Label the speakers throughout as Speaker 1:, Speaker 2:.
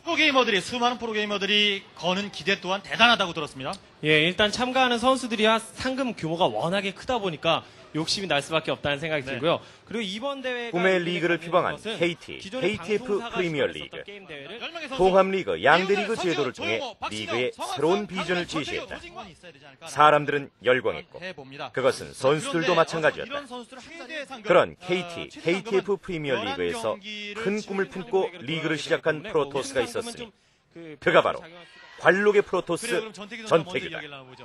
Speaker 1: 수많은 프로게이머들이 거는 기대 또한 대단하다고 들었습니다.
Speaker 2: 예, 일단 참가하는 선수들이 상금 규모가 워낙에 크다 보니까 욕심이 날 수밖에 없다는 생각이
Speaker 1: 네.
Speaker 2: 들고요. 그리고 이번 대회가
Speaker 3: 꿈의 리그를 피방한 KT, KTF 프리미어 리그. 통합리그 양대리그 제도를 통해 리그의 새로운 비전을 제시했다. 사람들은 열광했고 그것은 선수들도 마찬가지였다. 그런 KT, KTF 프리미어 리그에서 큰 꿈을 품고 리그를 시작한 프로토스가 있었으니 그가 바로 관록의 프로토스 전태규다.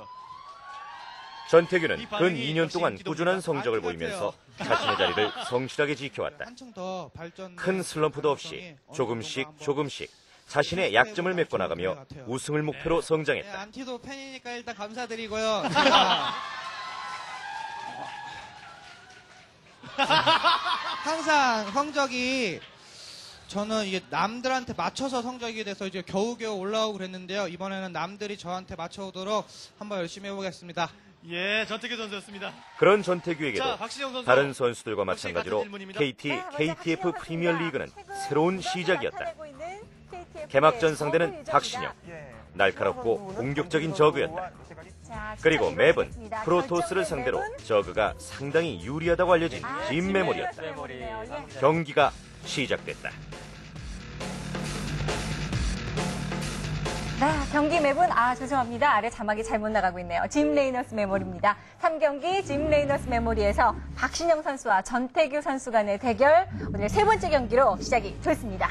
Speaker 3: 전태규는 근 2년 동안 꾸준한 성적을 보이면서 자신의 자리를 성실하게 지켜왔다. 큰 슬럼프도 없이 조금씩 자신의 약점을 메꿔나가며 우승을 목표로 성장했다.
Speaker 4: 안티도 팬이니까 일단 감사드리고요. 항상 성적이 저는 이게 남들한테 맞춰서 성적이 돼서 이제 겨우겨우 올라오고 그랬는데요. 이번에는 남들이 저한테 맞춰오도록 한번 열심히 해보겠습니다.
Speaker 1: 예, 전태규 선수였습니다.
Speaker 3: 그런 전태규에게도
Speaker 1: 자, 박신영 선수.
Speaker 3: 다른 선수들과 마찬가지로
Speaker 1: 같은 질문입니다.
Speaker 3: KT, KTF 프리미어 리그는 새로운 시작이었다. 개막전 상대는 박신영. 날카롭고 공격적인 저그였다. 그리고 맵은 프로토스를 상대로 저그가 상당히 유리하다고 알려진 짐 메모리였다. 경기가 시작됐다.
Speaker 5: 네, 경기 맵은 죄송합니다. 아래 자막이 잘못 나가고 있네요. 짐 레이너스 메모리입니다. 3경기 짐 레이너스 메모리에서 박신영 선수와 전태규 선수 간의 대결 오늘 세 번째 경기로 시작이 됐습니다.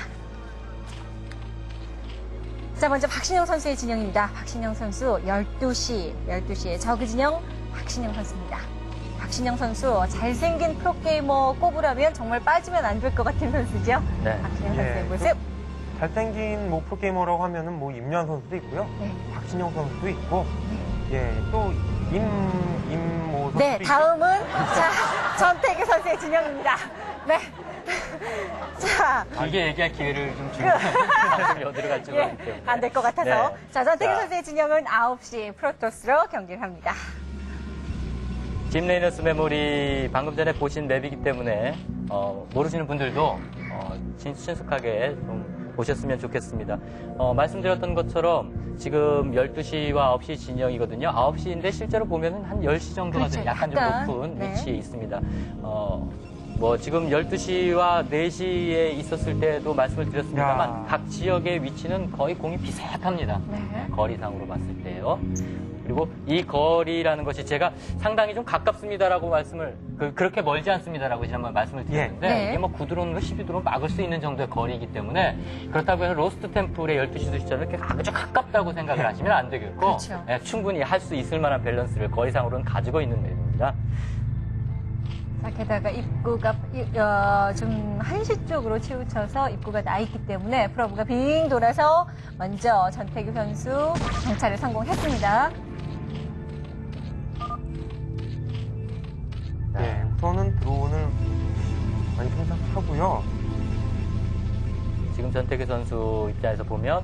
Speaker 5: 자, 먼저 박신영 선수의 진영입니다. 박신영 선수 12시에 저그 진영 박신영 선수입니다. 박신영 선수 잘생긴 프로게이머 꼽으라면 정말 빠지면 안 될 것 같은 선수죠.
Speaker 6: 네.
Speaker 5: 박신영 선수의 모습.
Speaker 6: 잘생긴 프로게이머라고 하면은 임요한 선수도 있고요.
Speaker 5: 네.
Speaker 6: 박신영 선수도 있고, 또 선수도
Speaker 5: 네,
Speaker 6: 있고.
Speaker 5: 다음은 전태규 선수의 진영입니다. 네. 자,
Speaker 7: 길게 얘기할 기회를 좀 주면 방송이 어디로 갈지 모르기 때문에.
Speaker 5: 안 될 것 같아서.
Speaker 7: 네.
Speaker 5: 자, 전태규
Speaker 7: 자.
Speaker 5: 선수의 진영은 9시 프로토스로 경기를 합니다.
Speaker 7: 짐 레이너스 메모리 방금 전에 보신 맵이기 때문에 모르시는 분들도 친숙하게 좀 보셨으면 좋겠습니다. 말씀드렸던 것처럼 지금 12시와 9시 진영이거든요. 9시인데 실제로 보면 한 10시 정도가
Speaker 5: 그렇죠.
Speaker 7: 약간 좀
Speaker 5: 약간,
Speaker 7: 높은
Speaker 5: 네.
Speaker 7: 위치에 있습니다. 지금 12시와 4시에 있었을 때도 말씀을 드렸습니다만
Speaker 6: 야.
Speaker 7: 각 지역의 위치는 거의 공이 비슷합니다.
Speaker 5: 네.
Speaker 7: 거리상으로 봤을 때요. 그리고 이 거리라는 것이 제가 상당히 좀 가깝습니다라고 말씀을 그렇게 멀지 않습니다라고 지난번 말씀을 드렸는데
Speaker 5: 네.
Speaker 7: 이게 9드론으로 12드론 막을 수 있는 정도의 거리이기 때문에 그렇다고 해서 로스트 템플의 12시 수시처럼 이렇게 아주 가깝다고 생각을 하시면 안 되겠고
Speaker 5: 그렇죠.
Speaker 7: 충분히 할 수 있을 만한 밸런스를 거리상으로는 가지고 있는 맵입니다.
Speaker 5: 자, 게다가 입구가 좀 한시 쪽으로 치우쳐서 입구가 나 있기 때문에 프로브가 빙 돌아서 먼저 전태규 선수 정찰에 성공했습니다.
Speaker 6: 우선은 드론을 많이 생산하고요.
Speaker 7: 지금 전태규 선수 입장에서 보면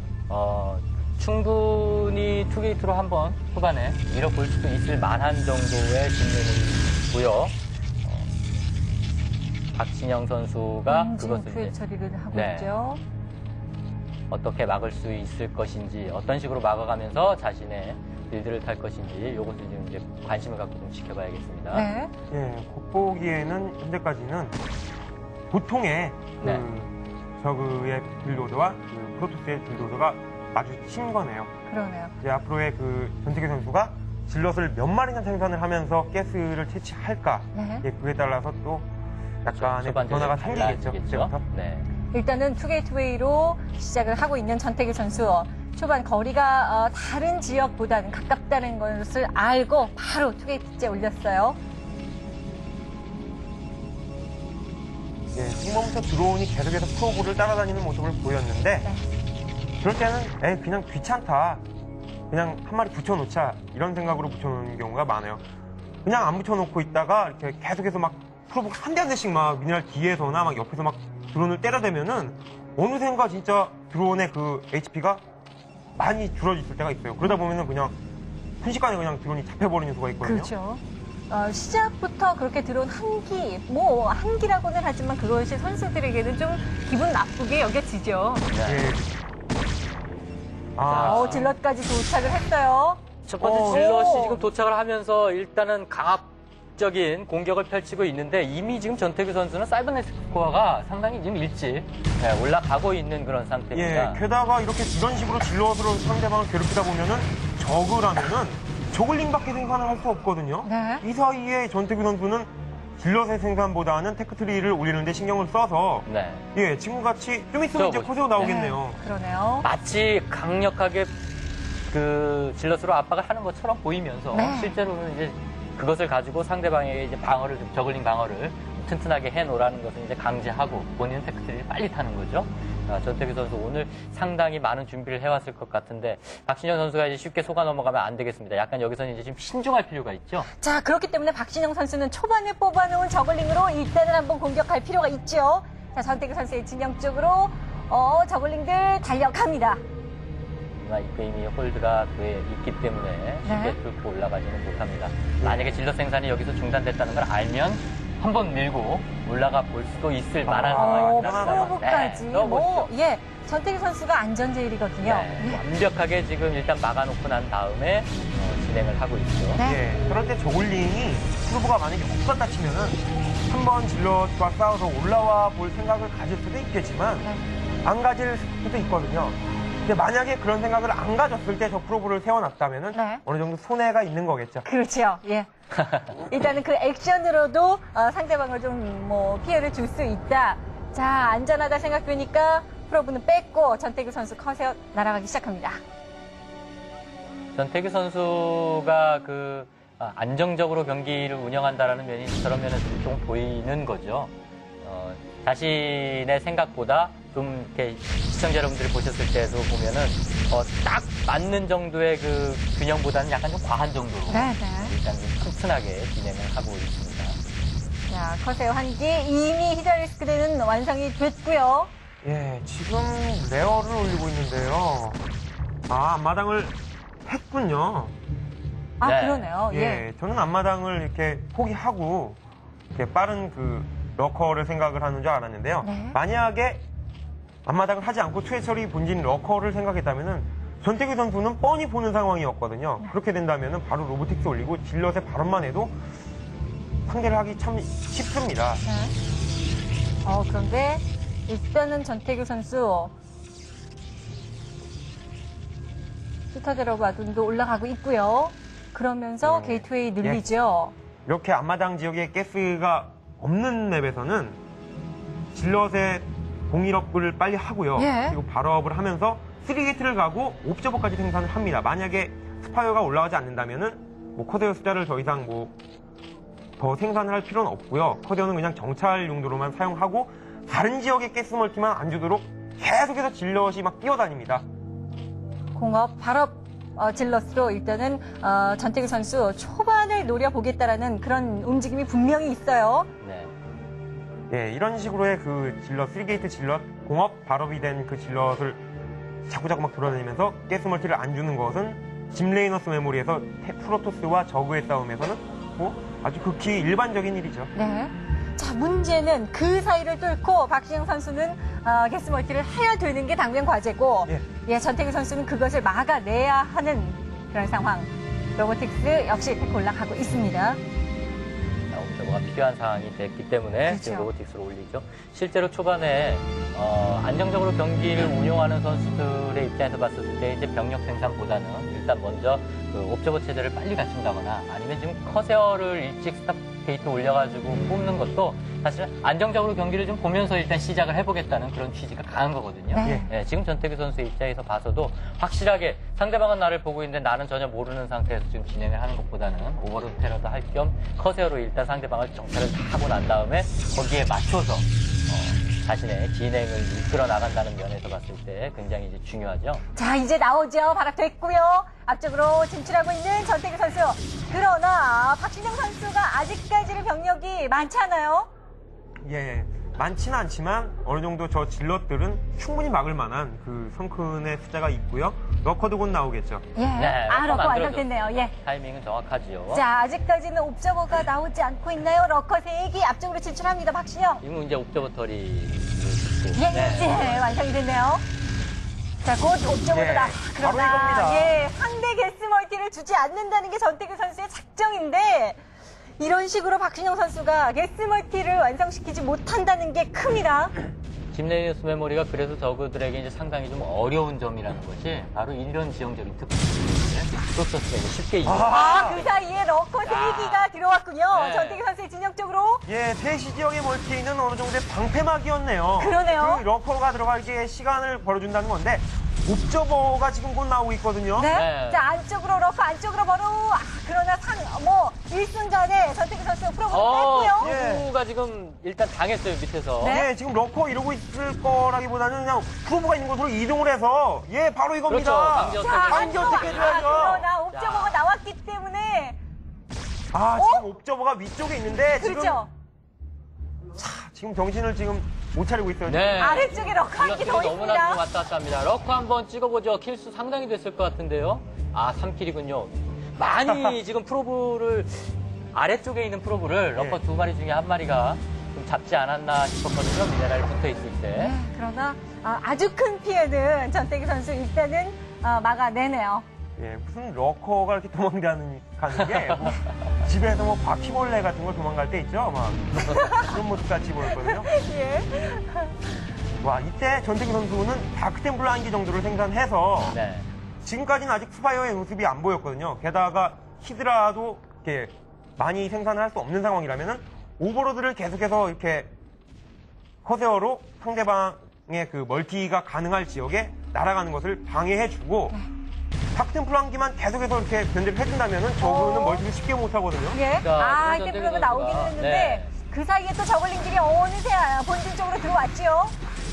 Speaker 7: 충분히 투게이트로 한번 후반에 밀어볼 수도 있을 만한 정도의 진행이고요. 박신영 선수가 그것을
Speaker 5: 투입 처리를 하고
Speaker 7: 네.
Speaker 5: 있죠.
Speaker 7: 어떻게 막을 수 있을 것인지, 어떤 식으로 막아가면서 자신의 빌드를 탈 것인지 이것을 지금 이제 관심을 갖고 좀 지켜봐야겠습니다.
Speaker 5: 네.
Speaker 6: 겉보기에는 현재까지는 보통의
Speaker 7: 네.
Speaker 6: 저그의 빌드오더와 프로토스의 빌드오더가 마주친 거네요.
Speaker 5: 그러네요.
Speaker 6: 이제 앞으로의 전태규 선수가 질럿을 몇 마리나 생산을 하면서 가스를 채취할까?
Speaker 5: 네.
Speaker 6: 그에 따라서 또 약간의
Speaker 7: 초반적인
Speaker 6: 변화가 생기겠죠.
Speaker 7: 달라지겠죠.
Speaker 6: 그때부터.
Speaker 7: 네.
Speaker 5: 일단은 투게이트웨이로 시작을 하고 있는 전태규 선수. 초반 거리가 다른 지역보다는 가깝다는 것을 알고 바로 투게이트째 올렸어요.
Speaker 6: 지금부터 드론이 계속해서 프로브를 따라다니는 모습을 보였는데 그럴 때는 그냥 귀찮다. 그냥 한 마리 붙여놓자. 이런 생각으로 붙여놓는 경우가 많아요. 그냥 안 붙여놓고 있다가 이렇게 계속해서 막 프로브가 한 대 한 대씩 막 미네랄 뒤에서나 막 옆에서 막 드론을 때려대면은 어느샌가 진짜 드론의 HP가 많이 줄어들 때가 있어요. 그러다 보면은 그냥 순식간에 그냥 드론이 잡혀버리는 수가 있거든요.
Speaker 5: 그렇죠. 시작부터 그렇게 들어온 한기, 한기라고는 하지만 그것이 선수들에게는 좀 기분 나쁘게 여겨지죠.
Speaker 6: 예.
Speaker 5: 질럿까지 도착을 했어요.
Speaker 7: 첫 번째 질럿이 지금 도착을 하면서 일단은 강압적인 공격을 펼치고 있는데 이미 지금 전태규 선수는 사이버네틱 스코어가 상당히 지금 일찍 올라가고 있는 그런 상태입니다.
Speaker 6: 예, 게다가 이런 식으로 질럿으로 상대방을 괴롭히다 보면은 저그라면은 저글링밖에 생산을 할 수 없거든요.
Speaker 5: 네.
Speaker 6: 이 사이에 전태규 선수는 질럿의 생산보다는 테크트리를 올리는데 신경을 써서
Speaker 7: 네.
Speaker 6: 예, 지금같이 좀 있으면 이제 코세오 나오겠네요.
Speaker 5: 그러네요.
Speaker 7: 마치 강력하게 그 질럿으로 압박을 하는 것처럼 보이면서
Speaker 5: 네.
Speaker 7: 실제로는 이제 그것을 가지고 상대방에게 이제 방어를 저글링 방어를 튼튼하게 해놓으라는 것을 이제 강제하고 본인은 테크트리를 빨리 타는 거죠. 전태규 선수 오늘 상당히 많은 준비를 해왔을 것 같은데 박신영 선수가 이제 쉽게 속아 넘어가면 안 되겠습니다. 약간 여기서는 이제 좀 신중할 필요가 있죠.
Speaker 5: 자, 그렇기 때문에 박신영 선수는 초반에 뽑아놓은 저글링으로 일단은 한번 공격할 필요가 있죠. 자, 전태규 선수의 진영 쪽으로 저글링들 달려갑니다.
Speaker 7: 이 게임이 홀드가 있기 때문에 쉽게 뚫고 올라가지는 못합니다. 만약에 질럿 생산이 여기서 중단됐다는 걸 알면 한번 밀고 올라가 볼 수도 있을 만한 상황이긴 합니다.
Speaker 5: 프로브까지. 전태규 선수가 안전제일이거든요.
Speaker 7: 네, 완벽하게 지금 일단 막아놓고 난 다음에 진행을 하고 있죠.
Speaker 5: 네.
Speaker 6: 예, 그럴 때 저글링이 프로브가 만약에 없었다 치면은 한번 질럿과 싸워서 올라와 볼 생각을 가질 수도 있겠지만 안 가질 수도 있거든요. 근데 만약에 그런 생각을 안 가졌을 때 저 프로브를 세워놨다면은 어느 정도 손해가 있는 거겠죠.
Speaker 5: 그렇죠. 예. 일단은 그 액션으로도 상대방을 좀 피해를 줄 수 있다. 자, 안전하다 생각되니까 프로브는 뺐고 전태규 선수 컷에 날아가기 시작합니다.
Speaker 7: 전태규 선수가 안정적으로 경기를 운영한다라는 면이 저런 면에서 좀 보이는 거죠. 자신의 생각보다 좀 이렇게 시청자 여러분들이 보셨을 때도 보면은 딱 맞는 정도의 그 균형보다는 약간 좀 과한 정도로 일단 좀 튼튼하게 진행을 하고 있습니다.
Speaker 5: 자, 커세어 한기 이미 히드라리스크는 완성이 됐고요.
Speaker 6: 예, 지금 레어를 올리고 있는데요. 앞마당을 했군요.
Speaker 7: 네.
Speaker 5: 그러네요.
Speaker 6: 예, 저는 앞마당을 이렇게 포기하고 이렇게 빠른 러커를 생각을 하는 줄 알았는데요. 만약에 앞마당을 하지 않고 최철이 본진 러커를 생각했다면은 전태규 선수는 뻔히 보는 상황이었거든요. 그렇게 된다면은 바로 로보틱스 올리고 질럿의 발언만 해도 상대를 하기 참 쉽습니다.
Speaker 5: 그런데 일단은 전태규 선수 시타제러브 아둔도 올라가고 있고요. 그러면서 게이트웨이 늘리죠.
Speaker 6: 이렇게 앞마당 지역에 가스가 없는 맵에서는 질럿의 공일업을 빨리 하고요. 그리고 발업을 하면서 3게이트를 가고 옵저버까지 생산을 합니다. 만약에 스파이어가 올라가지 않는다면은 커세어 숫자를 더 이상 더 생산을 할 필요는 없고요. 커세어는 그냥 정찰 용도로만 사용하고 다른 지역의 가스 멀티만 안 주도록 계속해서 질럿이 막 뛰어다닙니다.
Speaker 5: 공업 발업 질럿으로 일단은 전태규 선수 초반을 노려보겠다라는 그런 움직임이 분명히 있어요.
Speaker 7: 네.
Speaker 6: 예, 이런 식으로의 그 질럿, 3게이트 질럿, 공업 발업이 된 그 질럿을 자꾸자꾸 막 돌아다니면서 가스 멀티를 안 주는 것은 짐 레이너스 메모리에서 프로토스와 저그의 싸움에서는 아주 극히 일반적인 일이죠.
Speaker 5: 네. 자, 문제는 그 사이를 뚫고 박신영 선수는 가스 멀티를 해야 되는 게 당면 과제고 전태규 선수는 그것을 막아내야 하는 그런 상황. 로보틱스 역시 tek 올라가고 있습니다.
Speaker 7: 옵저버가 필요한 상황이 됐기 때문에 지금 로보틱스로 올리죠. 실제로 초반에 안정적으로 경기를 운용하는 선수들의 입장에서 봤을 때 이제 병력 생산보다는 일단 먼저 그 옵저버 체제를 빨리 갖춘다거나 아니면 지금 커세어를 일찍 스탑 게이트 올려가지고 뽑는 것도 사실 안정적으로 경기를 좀 보면서 일단 시작을 해보겠다는 그런 취지가 강한 거거든요. 지금 전태규 선수의 입장에서 봐서도 확실하게 상대방은 나를 보고 있는데 나는 전혀 모르는 상태에서 지금 진행을 하는 것보다는 오버로드 테러도 할 겸 커세어로 일단 상대방을 정찰을 다 하고 난 다음에 거기에 맞춰서 자신의 진행을 이끌어 나간다는 면에서 봤을 때 굉장히 이제 중요하죠.
Speaker 5: 자, 이제 나오죠. 발악됐고요. 앞쪽으로 진출하고 있는 전태규 선수. 그러나 박신영 선수가 아직까지는 병력이 많지 않아요?
Speaker 6: 예, 많지는 않지만 어느 정도 저 질럿들은 충분히 막을 만한 그 성큰의 숫자가 있고요. 러커도 곧 나오겠죠.
Speaker 5: 러커 완성됐네요.
Speaker 7: 타이밍은 정확하지요.
Speaker 5: 자, 아직까지는 옵저버가 나오지 않고 있나요? 러커 3기 앞쪽으로 진출합니다. 박신영.
Speaker 7: 이건 이제 옵저버터리
Speaker 5: 완성이 됐네요. 자, 곧 옵저버도
Speaker 6: 예,
Speaker 5: 나.
Speaker 6: 바로 이겁니다.
Speaker 5: 예, 상대 게스 멀티를 주지 않는다는 게 전태규 선수의 작정인데, 이런 식으로 박신영 선수가 게스 멀티를 완성시키지 못한다는 게 큽니다.
Speaker 7: 김레이너스 메모리가 그래서 저그들에게 이제 상당히 좀 어려운 점이라는 것이 바로 이런 지형적인 특징인데 프로토스가 쉽게 이겨.
Speaker 5: 그 사이에 러커 3기가 들어왔군요.
Speaker 7: 네.
Speaker 5: 전태규 선수의 진영 쪽으로.
Speaker 6: 예, 대시 지역의 멀티는 어느 정도의 방패막이었네요.
Speaker 5: 그러네요.
Speaker 6: 그 러커가 들어가기에 시간을 벌어준다는 건데 옵저버가 지금 곧 나오고 있거든요.
Speaker 5: 네.
Speaker 7: 네.
Speaker 5: 자, 안쪽으로 러커, 안쪽으로 바로. 그러나 1순간에 전태규 선수가 프로그램을 뺐고요.
Speaker 7: 프로브가 지금 일단 당했어요, 밑에서.
Speaker 5: 네.
Speaker 6: 예, 지금 러커 이러고 있을 거라기보다는 그냥 프로브가 있는 곳으로 이동을 해서 예, 바로 이겁니다.
Speaker 7: 그렇죠.
Speaker 6: 강제 어떻게 해줘야죠.
Speaker 5: 그러나 옵저버가 나왔기 때문에.
Speaker 6: 지금 옵저버가 위쪽에 있는데
Speaker 5: 그렇죠.
Speaker 6: 지금 정신을 지금 못 차리고 있어요.
Speaker 7: 네.
Speaker 5: 아래쪽에 러커 한 개 더
Speaker 7: 질럿들이 너무나 좀
Speaker 5: 있습니다.
Speaker 7: 왔다 갔다 합니다. 러커 한번 찍어보죠. 킬수 상당히 됐을 것 같은데요. 3킬이군요. 많이 지금 프로브를, 아래쪽에 있는 프로브를 러커
Speaker 6: 예.
Speaker 7: 2마리 중에 1마리가 좀 잡지 않았나 싶었거든요. 미네랄 붙어 있을 때.
Speaker 5: 네, 그러나 아주 큰 피해는 전태규 선수 일단은 막아내네요.
Speaker 6: 예, 무슨 러커가 이렇게 도망가는 게 뭐, 집에서 뭐 바퀴벌레 같은 걸 도망갈 때 있죠, 막 그런 모습 같이 보였거든요.
Speaker 5: 예.
Speaker 6: 와, 이때 전태규 선수는 다크템플러 1기 정도를 생산해서
Speaker 7: 네.
Speaker 6: 지금까지는 아직 스파이어의 모습이 안 보였거든요. 게다가 히드라도 이렇게 많이 생산을 할 수 없는 상황이라면은 오버로드를 계속해서 이렇게 커세어로 상대방의 그 멀티가 가능할 지역에 날아가는 것을 방해해주고 다크템플러 1기만 계속해서 이렇게 견제를 해준다면은 저거는 멀티를 쉽게 못하거든요.
Speaker 5: 예.
Speaker 7: 자,
Speaker 5: 이제
Speaker 7: 전태규
Speaker 5: 프로가 나오기는
Speaker 7: 선수가,
Speaker 5: 했는데
Speaker 7: 네.
Speaker 5: 그 사이에 또 저글링들이 어느새 본진 쪽으로 들어왔지요.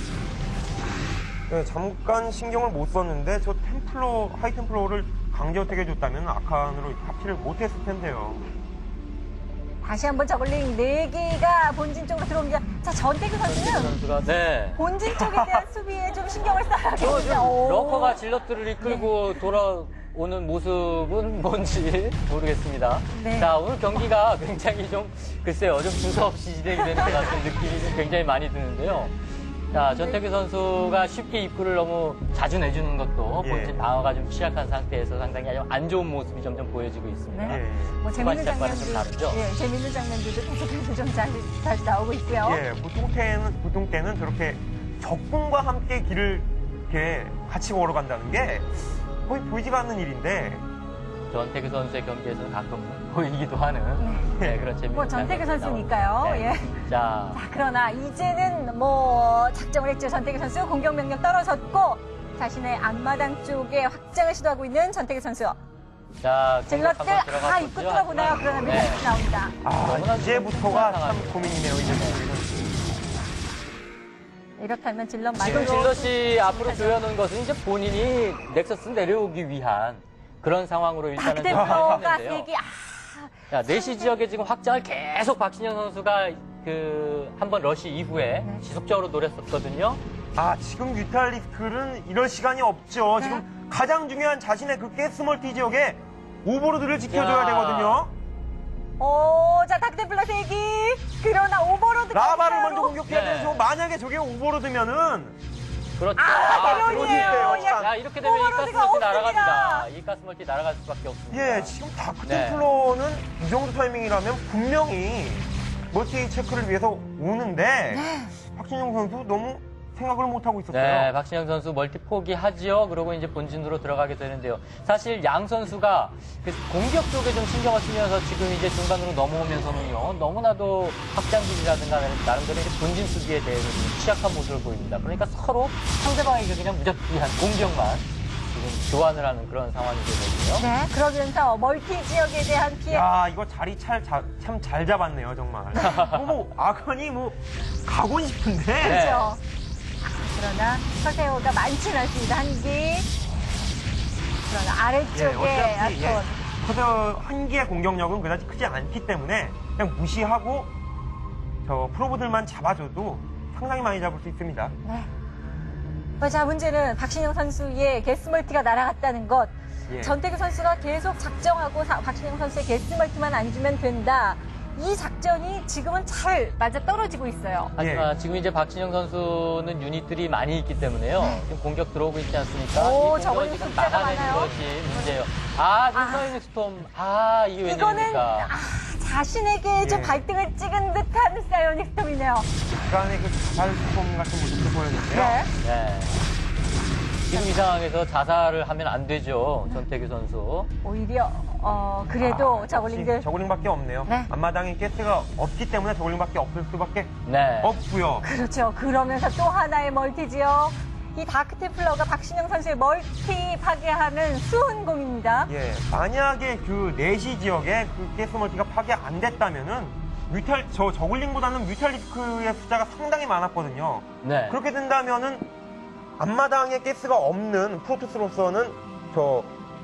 Speaker 6: 네, 잠깐 신경을 못 썼는데 저 템플러, 하이템플러를 강제 어택 해줬다면 아칸으로 합치를 못했을 텐데요.
Speaker 5: 다시 한번 저글링 4개가 본진 쪽으로 들어옵니다. 자, 전태규
Speaker 7: 전태규
Speaker 5: 선수는
Speaker 7: 선수가, 네.
Speaker 5: 본진 쪽에 대한 수비에 좀 신경을
Speaker 7: 저 지금
Speaker 5: 써야겠습니다. 오.
Speaker 7: 러커가 질럿들을 이끌고 돌아오는 모습은 뭔지 모르겠습니다.
Speaker 5: 네.
Speaker 7: 자, 오늘 경기가 굉장히 좀, 글쎄요, 좀 두서없이 진행이 되는 것 같은 느낌이 좀 굉장히 많이 드는데요. 자, 전태규 선수가 쉽게 입구를 너무 자주 내주는 것도
Speaker 6: 예.
Speaker 7: 본진 방어가 좀 취약한 상태에서 상당히 아주 안 좋은 모습이 점점 보여지고 있습니다.
Speaker 5: 네.
Speaker 6: 예.
Speaker 5: 뭐 재밌는
Speaker 7: 시작과는 좀
Speaker 5: 장면들,
Speaker 7: 다르죠?
Speaker 5: 예, 재밌는 장면들도 계속해서 좀 다시 나오고 있고요.
Speaker 6: 예, 보통 때는 저렇게 적군과 함께 길을 이렇게 같이 걸어간다는 게 거의 보이지가 않는 일인데
Speaker 7: 전태규 선수의 경기에서는 가끔 보이기도 하는 네, 그런 재미있는
Speaker 5: 뭐 전태규
Speaker 7: 장면이
Speaker 5: 선수니까요.
Speaker 7: 나오는데.
Speaker 5: 예.
Speaker 7: 자,
Speaker 5: 자, 그러나 이제는 뭐 작정을 했죠. 전태규 선수 공격 명령 떨어졌고 자신의 앞마당 쪽에 확장을 시도하고 있는 전태규 선수.
Speaker 7: 자,
Speaker 5: 질럿들
Speaker 7: 공격 한번 들어가
Speaker 5: 입구 뚫어보나요? 그러나
Speaker 7: 네.
Speaker 5: 밀리지 나옵니다.
Speaker 7: 너무나
Speaker 6: 이제부터가 참
Speaker 7: 상황이에요.
Speaker 6: 고민이네요, 이제.
Speaker 5: 이렇다면 질럿
Speaker 7: 지금
Speaker 5: 말고
Speaker 7: 질럿이 앞으로 조여놓은 것은 이제 본인이 넥서스 내려오기 위한 그런 상황으로 일단은
Speaker 5: 닥템플러가
Speaker 7: 생각했는데요.
Speaker 5: 세기
Speaker 7: 자, 내시 지역에 지금 확장을 계속 박신영 선수가 한번 러시 이후에 지속적으로 노렸었거든요.
Speaker 6: 지금 뮤탈리스크는 이럴 시간이 없죠. 지금 가장 중요한 자신의 그 가스멀티 지역에 오버로드를 지켜줘야
Speaker 7: 야.
Speaker 6: 되거든요.
Speaker 5: 자, 닥템플러 세기. 그러나 오버로드
Speaker 6: 라바를 먼저 공격해야
Speaker 7: 네.
Speaker 6: 되죠. 만약에 저게 오버로드면은
Speaker 7: 그렇죠.
Speaker 5: 대련이에요.
Speaker 6: 그러네요.
Speaker 7: 자, 이렇게 되면 이
Speaker 5: 오버로드가
Speaker 7: 가스멀티
Speaker 5: 없습니다.
Speaker 7: 날아갑니다. 이 가스멀티 날아갈 수밖에 없습니다.
Speaker 6: 예, 지금 다크템플러는 이 정도 타이밍이라면 분명히 멀티 체크를 위해서 오는데 박진영 선수 너무 생각을 못하고 있었어요.
Speaker 7: 네, 박신영 선수 멀티 포기하지요. 그러고 이제 본진으로 들어가게 되는데요. 사실 양 선수가 그 공격 쪽에 좀 신경을 쓰면서 지금 이제 중간으로 넘어오면서는요. 너무나도 확장기지라든가 나름대로 이제 본진 수비에 대해서 좀 취약한 모습을 보입니다. 그러니까 서로 상대방에게 그냥 무작위한 공격만 지금 교환을 하는 그런 상황이 되거든요.
Speaker 5: 네, 그러면서 멀티 지역에 대한 피해.
Speaker 6: 야, 이거 자리 참 잘 잡았네요, 정말. 아칸이 가고 싶은데.
Speaker 7: 네.
Speaker 5: 그렇죠. 그러나 커세어가 많지는 않습니다. 한기. 그러나 아래쪽에 아콘.
Speaker 6: 커세어 한 개의 공격력은 그다지 크지 않기 때문에 그냥 무시하고 저 프로브들만 잡아줘도 상당히 많이 잡을 수 있습니다.
Speaker 5: 네. 자, 문제는 박신영 선수의 게스멀티가 날아갔다는 것.
Speaker 6: 예.
Speaker 5: 전태규 선수가 계속 작정하고 박신영 선수의 게스멀티만 안 주면 된다. 이 작전이 지금은 잘 맞아 떨어지고 있어요.
Speaker 7: 하지만 지금 이제 박진영 선수는 유닛들이 많이 있기 때문에요. 지금 공격 들어오고 있지 않습니까?
Speaker 5: 오,
Speaker 7: 이
Speaker 5: 저걸링
Speaker 7: 공격을 지금
Speaker 5: 숫자가
Speaker 7: 막아내는
Speaker 5: 많아요.
Speaker 7: 것이 문제예요. 눈떠있는 스톰. 이게
Speaker 5: 이거는
Speaker 7: 웬일입니까?
Speaker 5: 자신에게 좀
Speaker 6: 예.
Speaker 5: 발등을 찍은 듯한 사이오닉 스톰이네요.
Speaker 6: 약간의 그 자살 수송 같은 모습도 보였는데요.
Speaker 5: 네.
Speaker 7: 네. 지금 이 상황에서 자살을 하면 안 되죠. 전태규 선수.
Speaker 5: 오히려 그래도 저글링들
Speaker 6: 역시 저글링밖에 없네요.
Speaker 5: 네.
Speaker 6: 앞마당에 가스가 없기 때문에 저글링밖에 없을 수밖에
Speaker 7: 네.
Speaker 6: 없고요.
Speaker 5: 그렇죠. 그러면서 또 하나의 멀티지요. 이 다크테플러가 박신영 선수의 멀티 파괴하는 수훈공입니다.
Speaker 6: 예, 만약에 그 4시 지역에 그 가스 멀티가 파괴 안 됐다면은 저글링보다는 뮤탈리스크의 숫자가 상당히 많았거든요.
Speaker 7: 네.
Speaker 6: 그렇게 된다면은 앞마당에 가스가 없는 프로토스로서는 저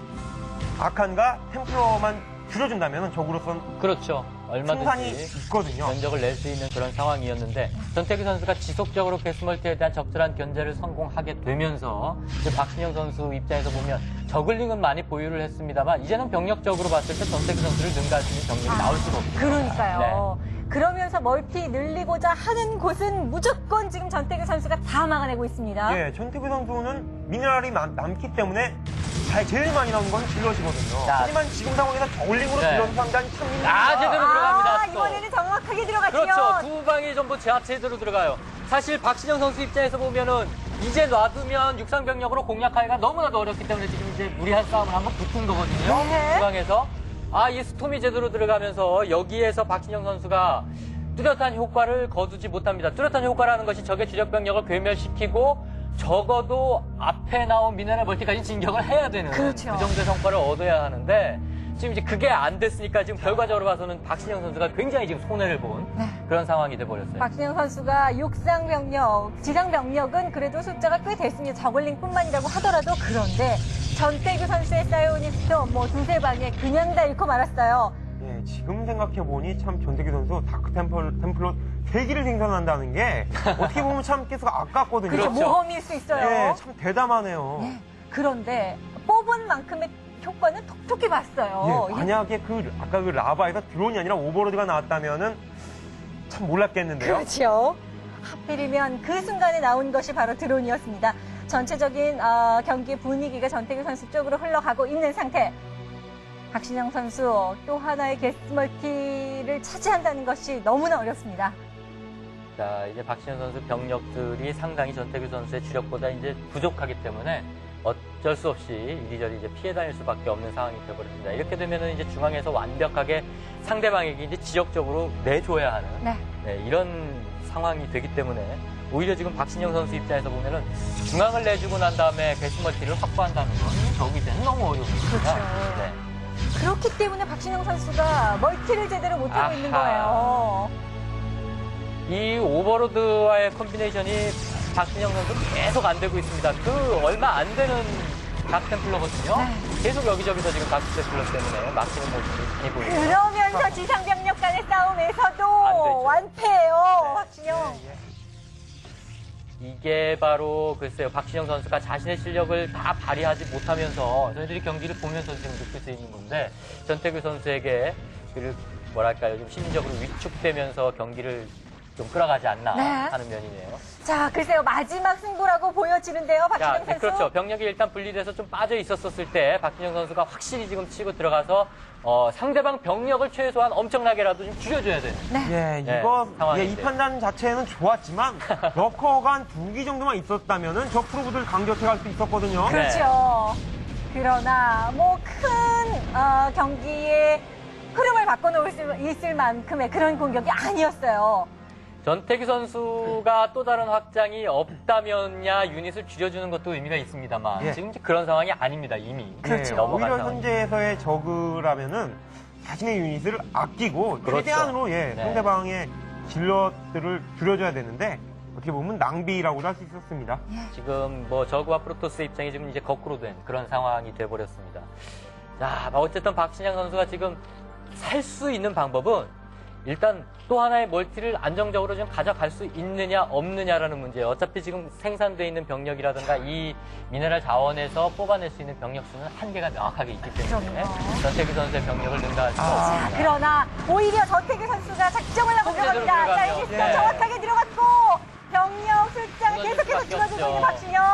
Speaker 6: 아칸과 템플러만 줄여준다면은 적으로서는
Speaker 7: 그렇죠.
Speaker 6: 승산이
Speaker 7: 얼마든지
Speaker 6: 있거든요.
Speaker 7: 면적을 낼 수 있는 그런 상황이었는데 전태규 선수가 지속적으로 게스멀티에 대한 적절한 견제를 성공하게 되면서 이제 박신영 선수 입장에서 보면 저글링은 많이 보유를 했습니다만 이제는 병력적으로 봤을 때 전태규 선수를 능가할 수 있는 병력이 나올 수가 없어요.
Speaker 5: 그러니까요. 그러면서 멀티 늘리고자 하는 곳은 무조건 지금 전태규 선수가 다 막아내고 있습니다.
Speaker 6: 예, 전태규 선수는 미네랄이 남기 때문에 제일 많이 나오는 건 질럿이거든요.
Speaker 7: 자.
Speaker 6: 하지만 지금 상황에서 저글링으로
Speaker 7: 네.
Speaker 6: 질럿을 상대하니 참 힘듭니다.
Speaker 7: 제대로 들어갑니다. 또.
Speaker 5: 이번에는 정확하게 들어갔죠.
Speaker 7: 그렇죠. 두 방이 전부 제대로 들어가요. 사실 박신영 선수 입장에서 보면은 이제 놔두면 육상병력으로 공략하기가 너무나도 어렵기 때문에 지금 이제 무리한 싸움을 한번 붙은 거거든요.
Speaker 5: 네.
Speaker 7: 두 방에서. 이 스톰이 제대로 들어가면서 여기에서 박신영 선수가 뚜렷한 효과를 거두지 못합니다. 뚜렷한 효과라는 것이 적의 주력병력을 괴멸시키고 적어도 앞에 나온 미네랄 멀티까지 진격을 해야 되는
Speaker 5: 그렇죠.
Speaker 7: 그 정도의 성과를 얻어야 하는데 지금 이제 그게 안 됐으니까 지금 결과적으로 봐서는 박신영 선수가 굉장히 지금 손해를 본 그런 상황이 돼버렸어요.
Speaker 5: 박신영 선수가 육상 병력, 지상 병력은 그래도 숫자가 꽤 됐습니다. 저글링뿐만이라고 하더라도 그런데 전태규 선수의 사이오닉스도 뭐 두세 방에 그냥 다 잃고 말았어요.
Speaker 6: 예, 지금 생각해보니 참 전태규 선수 다크 템플러 3기를 생산한다는 게 어떻게 보면 참 가스가 아깝거든요.
Speaker 5: 그렇죠.
Speaker 7: 그렇죠.
Speaker 5: 모험일 수 있어요.
Speaker 6: 예, 참 대담하네요.
Speaker 5: 네. 그런데 뽑은 만큼의 효과는 톡톡히 봤어요.
Speaker 6: 예, 만약에 아까 그 라바에서 드론이 아니라 오버로드가 나왔다면은 참 몰랐겠는데요.
Speaker 5: 그렇죠. 하필이면 그 순간에 나온 것이 바로 드론이었습니다. 전체적인 경기 분위기가 전태규 선수 쪽으로 흘러가고 있는 상태. 박신영 선수 또 하나의 게스멀티를 차지한다는 것이 너무나 어렵습니다.
Speaker 7: 자, 이제 박신영 선수 병력들이 상당히 전태규 선수의 주력보다 이제 부족하기 때문에 어쩔 수 없이 이리저리 이제 피해 다닐 수밖에 없는 상황이 되어버렸습니다. 이렇게 되면은 이제 중앙에서 완벽하게 상대방에게 이제 지역적으로 내줘야 하는 이런 상황이 되기 때문에 오히려 지금 박신영 선수 입장에서 보면은 중앙을 내주고 난 다음에 게스멀티를 확보한다는 건 적이 되는 너무 어려웁니다.
Speaker 5: 그렇죠.
Speaker 7: 네.
Speaker 5: 그렇기 때문에 박신영 선수가 멀티를 제대로 못하고 있는 거예요.
Speaker 7: 이 오버로드와의 콤비네이션이 박신영 선수 계속 안 되고 있습니다. 그 얼마 안 되는 다크템플러거든요. 계속 여기저기서 지금 다크템플러 때문에 막히는 모습이 많이 보입니다.
Speaker 5: 그러면서 지상병력 간의
Speaker 7: 안
Speaker 5: 싸움에서도
Speaker 7: 되죠.
Speaker 5: 완패예요, 박신영.
Speaker 7: 이게 바로 글쎄요 박신영 선수가 자신의 실력을 다 발휘하지 못하면서 저희들이 경기를 보면서 지금 느낄 수 있는 건데 전태규 선수에게 뭐랄까요 좀 심리적으로 위축되면서 경기를 좀 끌어가지 않나 하는 면이네요.
Speaker 5: 자, 글쎄요 마지막 승부라고 보여지는데요, 박신영 선수.
Speaker 7: 그렇죠. 병력이 일단 분리돼서 좀 빠져 있었을 때 박신영 선수가 확실히 지금 치고 들어가서 상대방 병력을 최소한 엄청나게라도 좀 줄여줘야 돼요.
Speaker 6: 예,
Speaker 7: 네,
Speaker 6: 이거
Speaker 7: 상황인데.
Speaker 6: 이 판단 자체는 좋았지만 러커가 한 2기 정도만 있었다면은 저 프로브들 강력해갈 수 있었거든요.
Speaker 5: 그렇죠. 그러나 뭐 큰 경기의 흐름을 바꿔놓을 수 있을 만큼의 그런 공격이 아니었어요.
Speaker 7: 전태규 선수가 또 다른 확장이 없다면야 유닛을 줄여주는 것도 의미가 있습니다만
Speaker 6: 예.
Speaker 7: 지금 이제 그런 상황이 아닙니다 이미.
Speaker 6: 그렇죠.
Speaker 7: 넘어간
Speaker 6: 오히려
Speaker 7: 상황.
Speaker 6: 현재에서의 저그라면은 자신의 유닛을 아끼고
Speaker 7: 그렇죠.
Speaker 6: 최대한으로
Speaker 7: 네.
Speaker 6: 상대방의 질럿들을 줄여줘야 되는데 어떻게 보면 낭비라고도 할 수 있었습니다.
Speaker 7: 지금 뭐 저그와 프로토스 입장이 지금 이제 거꾸로 된 그런 상황이 돼버렸습니다. 자, 어쨌든 박신영 선수가 지금 살 수 있는 방법은 일단 또 하나의 멀티를 안정적으로 좀 가져갈 수 있느냐 없느냐라는 문제예요. 어차피 지금 생산되어 있는 병력이라든가 이 미네랄 자원에서 뽑아낼 수 있는 병력 수는 한계가 명확하게 있기 때문에 전태규 선수의 병력을 능가할 수가
Speaker 5: 자,
Speaker 7: 없습니다.
Speaker 5: 그러나 오히려 전태규 선수가 작정을 하고
Speaker 7: 제대로
Speaker 5: 들어갑니다. 자,
Speaker 7: 들어가죠.
Speaker 5: 여기
Speaker 7: 네.
Speaker 5: 정확하게 들어갔고 병력 숫자가
Speaker 7: 무너질
Speaker 5: 계속해서
Speaker 7: 수밖에
Speaker 5: 줄어들고 있는
Speaker 7: 없죠.
Speaker 5: 박신영.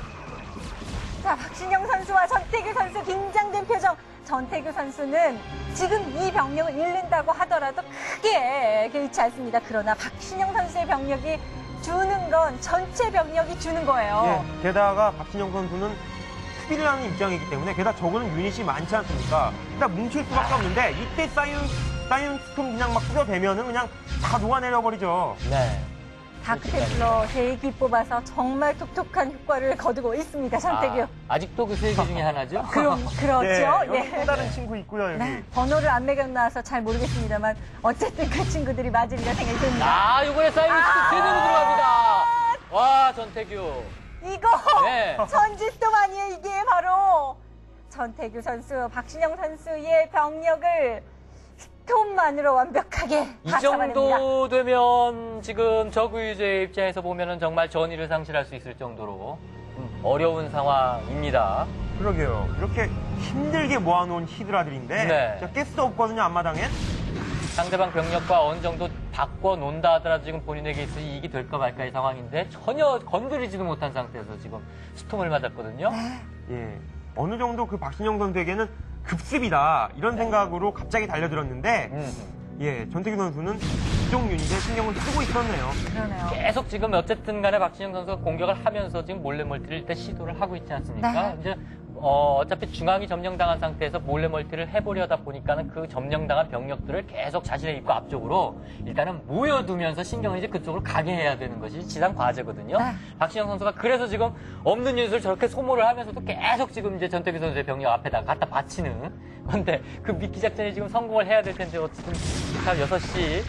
Speaker 5: 자, 박신영 선수와 전태규 선수 긴장된 표정. 전태규 선수는 지금 이 병력을 잃는다고 하더라도 크게 개의치 않습니다. 그러나 박신영 선수의 병력이 주는 건 전체 병력이 주는 거예요.
Speaker 6: 예, 게다가 박진영 선수는 수비를 하는 입장이기 때문에 게다가 저거는 유닛이 많지 않습니까? 일단 뭉칠 수밖에 없는데 이때 사이언 스톰 그냥 막 뜯어대면은 그냥 다 녹아내려버리죠.
Speaker 7: 네.
Speaker 5: 다크템플러 3기 뽑아서 정말 톡톡한 효과를 거두고 있습니다. 전태규.
Speaker 7: 아직도 그 세 개 중에 하나죠?
Speaker 5: 그렇죠.
Speaker 6: 네, 여기
Speaker 5: 예.
Speaker 6: 또 다른 친구 있고요, 여기.
Speaker 5: 네, 번호를 안 매겨놔서 잘 모르겠습니다만 어쨌든 그 친구들이 맞으리라 생각이 듭니다.
Speaker 7: 아, 이번에 사이언스도 제대로 들어갑니다. 와, 전태규.
Speaker 5: 이거
Speaker 7: 네.
Speaker 5: 전지스톰 아니에요. 이게 바로 전태규 선수, 박신영 선수의 병력을 스톰만으로 완벽하게
Speaker 7: 이
Speaker 5: 다 잡아냅니다.
Speaker 7: 정도 되면 지금 저그 유저의 입장에서 보면은 정말 전의를 상실할 수 있을 정도로 어려운 상황입니다.
Speaker 6: 그러게요. 이렇게 힘들게 모아놓은 히드라들인데
Speaker 7: 네.
Speaker 6: 진짜 가스도 없거든요, 앞마당엔.
Speaker 7: 상대방 병력과 어느 정도 바꿔 놓는다 하더라도 지금 본인에게 있어 이익이 될까 말까의 상황인데 전혀 건드리지도 못한 상태에서 지금 스톰을 맞았거든요.
Speaker 6: 예. 어느 정도 그 박신영 선수에게는 급습이다 이런 생각으로 갑자기 달려들었는데 예, 전태규 선수는 이쪽 유닛에 신경을 쓰고 있었네요.
Speaker 5: 그러네요.
Speaker 7: 계속 지금 어쨌든 간에 박진영 선수가 공격을 하면서 지금 몰래 멀티를 일단 시도를 하고 있지 않습니까?
Speaker 5: 네.
Speaker 7: 이제 어차피 중앙이 점령당한 상태에서 몰래 멀티를 해보려다 보니까는 그 점령당한 병력들을 계속 자신의 입구 앞쪽으로 일단은 모여두면서 신경을 이제 그쪽으로 가게 해야 되는 것이 지상 과제거든요.
Speaker 5: 네.
Speaker 7: 박진영 선수가 그래서 지금 없는 유닛을 저렇게 소모를 하면서도 계속 지금 이제 전태규 선수의 병력 앞에다 갖다 바치는 건데 그 미끼 작전이 지금 성공을 해야 될 텐데 어쨌든 참 6시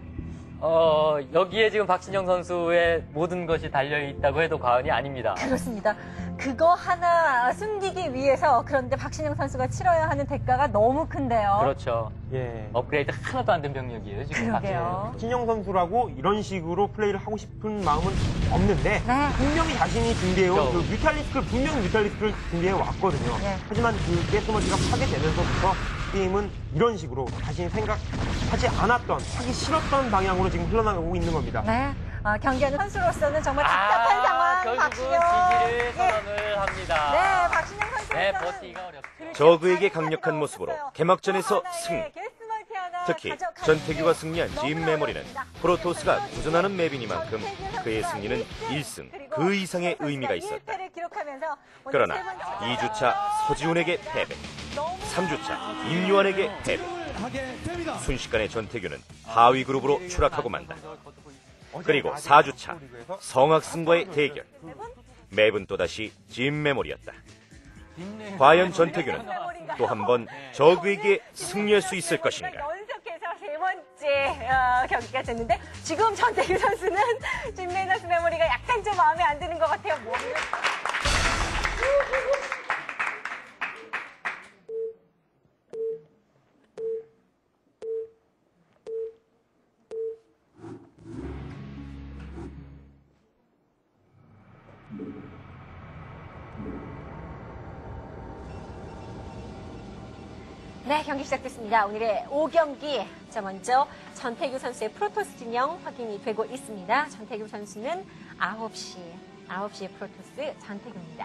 Speaker 7: 여기에 지금 박진영 선수의 모든 것이 달려있다고 해도 과언이 아닙니다.
Speaker 5: 그렇습니다. 그거 하나 숨기기 위해서 그런데 박신영 선수가 치러야 하는 대가가 너무 큰데요.
Speaker 7: 그렇죠.
Speaker 6: 예.
Speaker 7: 업그레이드 하나도 안 된 병력이에요, 지금.
Speaker 5: 그러게요.
Speaker 6: 박진영 선수라고 이런 식으로 플레이를 하고 싶은 마음은 없는데
Speaker 5: 네.
Speaker 6: 분명히 자신이 준비해온
Speaker 7: 그렇죠.
Speaker 6: 그 뮤탈리스크를 분명히 뮤탈리스크를 준비해 왔거든요.
Speaker 5: 네.
Speaker 6: 하지만 그 가스머지가 파괴되면서부터 게임은 이런 식으로 자신이 생각하지 않았던, 하기 싫었던 방향으로 지금 흘러나가고 있는 겁니다.
Speaker 5: 네. 경기하는 선수로서는 정말 답답한 상황.
Speaker 7: 결국은
Speaker 5: 박신영.
Speaker 7: 지지를
Speaker 5: 예.
Speaker 7: 선언을 합니다.
Speaker 5: 네, 박신영 선수.
Speaker 7: 네, 버티기가 어렵죠.
Speaker 3: 저그에게 강력한 모습으로 개막전에서 승리. 특히 전태규가 승리한 진 메모리는 프로토스가 도전하는 맵이니만큼 그의 승리는 1승 그 이상의 의미가 있었다. 그러나 2주차 서지훈에게 패배, 3주차 임요한에게 패배. 순식간에 전태규는 하위 그룹으로 추락하고 만다. 그리고 4주차 성악승과의 대결. 맵은 또다시 진 메모리였다. 과연 전태규는 또 한 번 저그에게 승리할 수 있을 것인가?
Speaker 5: 연속해서 세 번째 경기가 됐는데 지금 전태규 선수는 진 메이너스 메모리가 약간 좀 마음에 안 드는 것 같아요. 네, 경기 시작됐습니다. 오늘의 5경기. 자, 먼저 전태규 선수의 프로토스 진영 확인이 되고 있습니다. 전태규 선수는 9시에 프로토스 전태규입니다.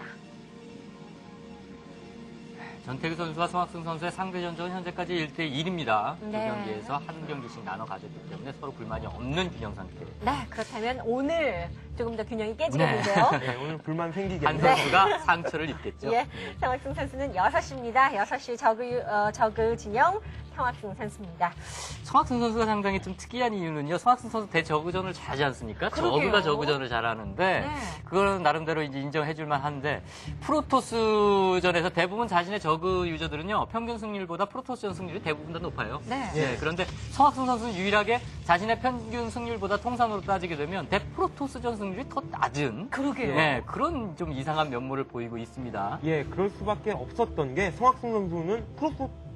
Speaker 7: 전태규 선수와 송학승 선수의 상대 전적은 현재까지 1대1입니다. 두
Speaker 5: 네.
Speaker 7: 경기에서 한 경기씩 나눠 가졌기 때문에 서로 불만이 없는 균형 상태.
Speaker 5: 네, 그렇다면 오늘 조금 더 균형이 깨지겠는데요.
Speaker 6: 네, 오늘 불만
Speaker 7: 한
Speaker 6: 생기겠네요.
Speaker 7: 선수가 상처를 입겠죠.
Speaker 5: 예, 성학승 선수는 6시입니다. 6시 저그 진영 성학승 선수입니다.
Speaker 7: 성학승 선수가 상당히 좀 특이한 이유는요. 성학승 선수 대저그전을 잘하지 않습니까?
Speaker 5: 그러게요.
Speaker 7: 저그가 저그전을 잘하는데
Speaker 5: 네.
Speaker 7: 그거는 나름대로 이제 인정해줄만 한데 프로토스전에서 대부분 자신의 저그 유저들은요. 평균 승률보다 프로토스전 승률이 대부분 더 높아요.
Speaker 5: 네.
Speaker 7: 예, 그런데 성학승 선수는 유일하게 자신의 평균 승률보다 통산으로 따지게 되면 대프로토스전 승률이 더 낮은
Speaker 5: 그러게요.
Speaker 7: 예, 그런 좀 이상한 면모를 보이고 있습니다.
Speaker 6: 예, 그럴 수밖에 없었던 게 성학승 선수는 프로토스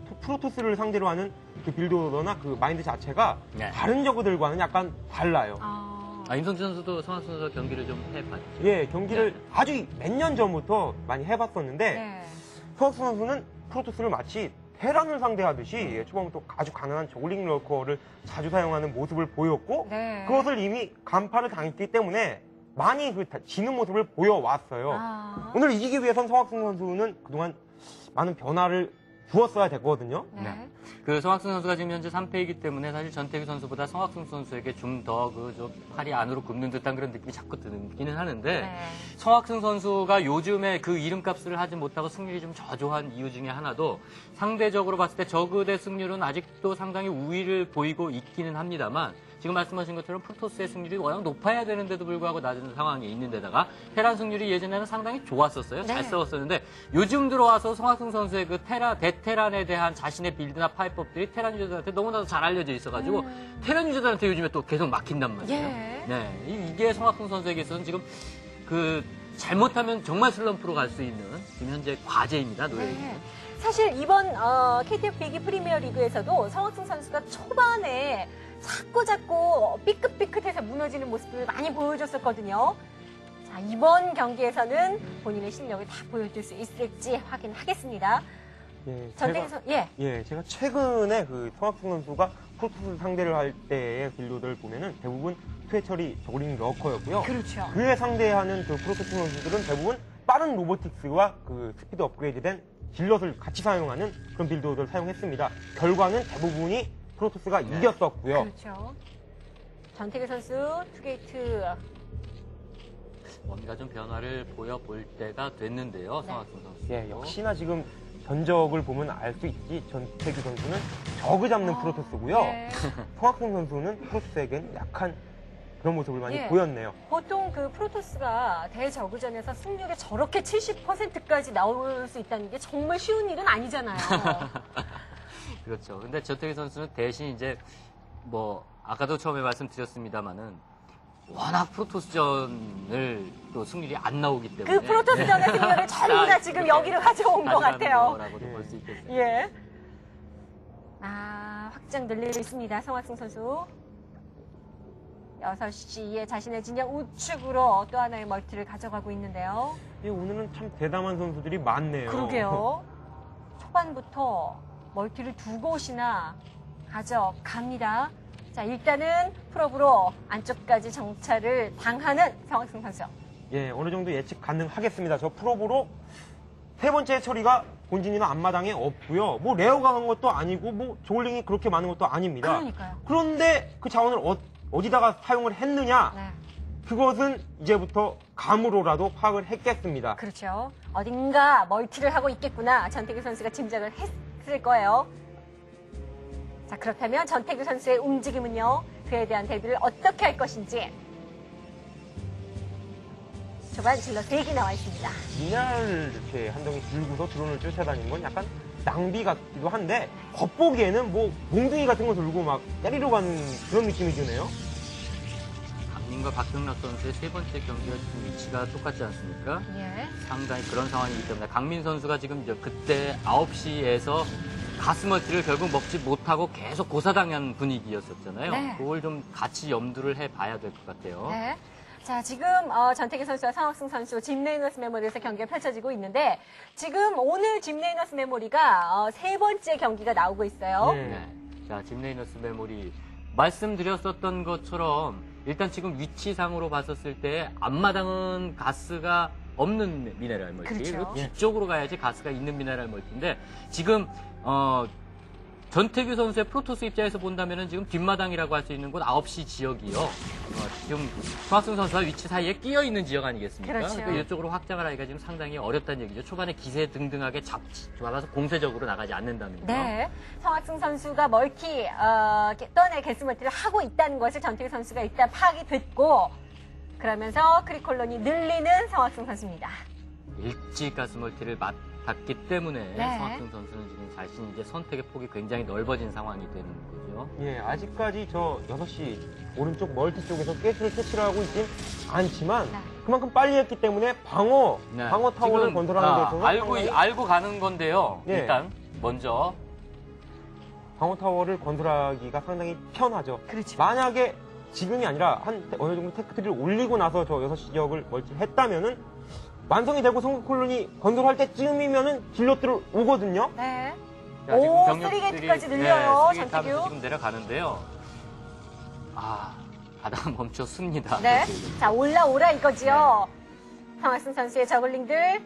Speaker 6: 프로토스를 상대로 하는 그 빌드오더나 그 마인드 자체가
Speaker 7: 네.
Speaker 6: 다른 저그들과는 약간 달라요.
Speaker 7: 임성진 선수도 성학 선수와 경기를 좀 해봤죠.
Speaker 6: 예, 경기를 아주 몇 년 전부터 많이 해봤었는데
Speaker 5: 네.
Speaker 6: 성학승 선수는 프로토스를 마치 테란을 상대하듯이 초반부터 아주 가난한 저글링 러커를 자주 사용하는 모습을 보였고
Speaker 5: 네.
Speaker 6: 그것을 이미 간파를 당했기 때문에 많이 지는 모습을 보여왔어요. 오늘 이기기 위해선 성학승 선수는 그동안 많은 변화를 주었어야 됐거든요.
Speaker 5: 네.
Speaker 7: 그 성학승 선수가 지금 현재 3패이기 때문에 사실 전태규 선수보다 성학승 선수에게 좀 더 팔이 안으로 굽는 듯한 그런 느낌이 자꾸 들기는 하는데
Speaker 5: 네.
Speaker 7: 성학승 선수가 요즘에 그 이름값을 하지 못하고 승률이 좀 저조한 이유 중에 하나도 상대적으로 봤을 때 저그 대 승률은 아직도 상당히 우위를 보이고 있기는 합니다만 지금 말씀하신 것처럼 프로토스의 승률이 워낙 높아야 되는데도 불구하고 낮은 상황에 있는 데다가 테란 승률이 예전에는 상당히 좋았었어요. 잘
Speaker 5: 네.
Speaker 7: 싸웠었는데 요즘 들어와서 성학승 선수의 그 대테란에 대한 자신의 빌드나 파이법들이 테란 유저들한테 너무나도 잘 알려져 있어가지고 테란 유저들한테 요즘에 또 계속 막힌단 말이에요.
Speaker 5: 예.
Speaker 7: 네, 이게 성학승 선수에게서는 지금 그 잘못하면 정말 슬럼프로 갈 수 있는 지금 현재 과제입니다. 노예입니다.
Speaker 5: 네. 사실 이번 KTF 비기 프리미어 리그에서도 성학승 선수가 초반에 자꾸 삐끗삐끗해서 무너지는 모습을 많이 보여줬었거든요. 자, 이번 경기에서는 본인의 실력을 다 보여줄 수 있을지 확인하겠습니다.
Speaker 6: 예,
Speaker 5: 전태기 선
Speaker 6: 제가 최근에 그 성학승 선수가 프로토스 상대를 할 때의 빌드를 보면은 대부분 투해처리 저글링 러커였고요.
Speaker 5: 그렇죠.
Speaker 6: 그에 상대하는 그 프로토스 선수들은 대부분 빠른 로보틱스와 그 스피드 업그레이드된 질럿을 같이 사용하는 그런 빌드를 사용했습니다. 결과는 대부분이 프로토스가 이겼었고요.
Speaker 5: 그렇죠. 전태규 선수 투게이트.
Speaker 7: 뭔가 좀 변화를 보여볼 때가 됐는데요. 성학승 선수.
Speaker 6: 예, 역시나 지금 전적을 보면 알 수 있지 전태규 선수는 저그 잡는 프로토스고요.
Speaker 5: 네.
Speaker 6: 성학승 선수는 프로토스에겐 약한 그런 모습을 많이
Speaker 5: 예.
Speaker 6: 보였네요.
Speaker 5: 보통 그 프로토스가 대저그전에서 승률이 저렇게 70%까지 나올 수 있다는 게 정말 쉬운 일은 아니잖아요.
Speaker 7: 그렇죠. 근데 전태규 선수는 대신 이제 뭐 아까도 처음에 말씀드렸습니다만은 워낙 프로토스전을 또 승률이 안 나오기 때문에
Speaker 5: 그 프로토스전의 승률을 전부 다 지금 여기로 가져온 것 같아요.
Speaker 7: 라고도 볼 수 있겠어요.
Speaker 5: 예. 확장 늘리고 있습니다. 성학승 선수. 6시에 자신의 진영 우측으로 또 하나의 멀티를 가져가고 있는데요.
Speaker 6: 예, 오늘은 참 대담한 선수들이 많네요.
Speaker 5: 그러게요. 초반부터 멀티를 두 곳이나 가져갑니다. 자, 일단은 프로브로 안쪽까지 정찰을 당하는 성학승 선수.
Speaker 6: 예, 어느 정도 예측 가능하겠습니다. 저 프로브로 세 번째 처리가 본진이나 앞마당에 없고요. 뭐 레어가 간 것도 아니고 뭐 저글링이 그렇게 많은 것도 아닙니다.
Speaker 5: 그러니까요.
Speaker 6: 그런데 그 자원을 어디다가 사용을 했느냐?
Speaker 5: 네.
Speaker 6: 그것은 이제부터 감으로라도 파악을 했겠습니다.
Speaker 5: 그렇죠. 어딘가 멀티를 하고 있겠구나. 전태규 선수가 짐작을 했을 거예요. 자, 그렇다면 전태규 선수의 움직임은요. 그에 대한 대비를 어떻게 할 것인지. 초반 질러 3개 나와 있습니다.
Speaker 6: 미나를 이렇게 한 덩이 들고서 드론을 쫓아다니는 건 약간 낭비 같기도 한데 겉보기에는 뭐 몽둥이 같은 거 들고 막 때리러 가는 그런 느낌이 드네요.
Speaker 7: 강민과 박경락 선수의 세 번째 경기와 지금 위치가 똑같지 않습니까?
Speaker 5: 예.
Speaker 7: 상당히 그런 상황이기 때문에 강민 선수가 지금 이제 그때 9시에서 가스멀티를 결국 먹지 못하고 계속 고사당한 분위기였었잖아요.
Speaker 5: 네.
Speaker 7: 그걸 좀 같이 염두를 해봐야 될 것 같아요.
Speaker 5: 네. 자, 지금 전태규 선수와 성학승 선수 짐 레이너스 메모리에서 경기가 펼쳐지고 있는데 지금 오늘 짐 레이너스 메모리가 세 번째 경기가 나오고 있어요.
Speaker 7: 네. 자, 짐 레이너스 메모리 말씀드렸었던 것처럼 일단 지금 위치상으로 봤었을 때 앞마당은 가스가 없는 미네랄 멀티.
Speaker 5: 그렇죠.
Speaker 7: 뒤쪽으로 가야지 가스가 있는 미네랄 멀티인데 지금 전태규 선수의 프로토스 입장에서 본다면은 지금 뒷마당이라고 할 수 있는 곳 9시 지역이요. 지금 성학승 선수와 위치 사이에 끼어 있는 지역 아니겠습니까?
Speaker 5: 그렇죠.
Speaker 7: 그러니까 이쪽으로 확장을 하기가 지금 상당히 어렵다는 얘기죠. 초반에 기세 등등하게 잡아서 공세적으로 나가지 않는다는 거죠.
Speaker 5: 네. 성학승 선수가 멀티, 떠내 게스 멀티를 하고 있다는 것을 전태규 선수가 일단 파악이 됐고, 그러면서 크리콜론이 늘리는 성학승 선수입니다.
Speaker 7: 일찍 가스멀티를 맡았기 때문에
Speaker 5: 네.
Speaker 7: 성학승 선수는 지금 자신이 이제 선택의 폭이 굉장히 넓어진 상황이 되는 거죠.
Speaker 6: 예, 아직까지 저 6시 오른쪽 멀티 쪽에서 가스를 캐치를 하고 있진 않지만
Speaker 5: 네.
Speaker 6: 그만큼 빨리 했기 때문에 방어 타워를
Speaker 7: 지금,
Speaker 6: 건설하는 데 있어서
Speaker 7: 알고 가는 건데요.
Speaker 6: 예.
Speaker 7: 일단 먼저
Speaker 6: 방어 타워를 건설하기가 상당히 편하죠.
Speaker 5: 그렇죠.
Speaker 6: 만약에 지금이 아니라 어느 정도 테크트리를 올리고 나서 저 6시 지역을 멀티했다면은 완성이 되고 성급 콜론이 건설할 때쯤이면은 딜러들을 오거든요.
Speaker 5: 네.
Speaker 7: 자, 지금
Speaker 5: 오,
Speaker 7: 병력들이,
Speaker 5: 3게이트까지 늘려요,
Speaker 7: 네, 3게이트
Speaker 5: 전태규.
Speaker 7: 하면서 지금 내려가는데요. 가다가 멈췄습니다.
Speaker 5: 네. 자, 올라오라 이거지요. 성학승 선수의 저글링들.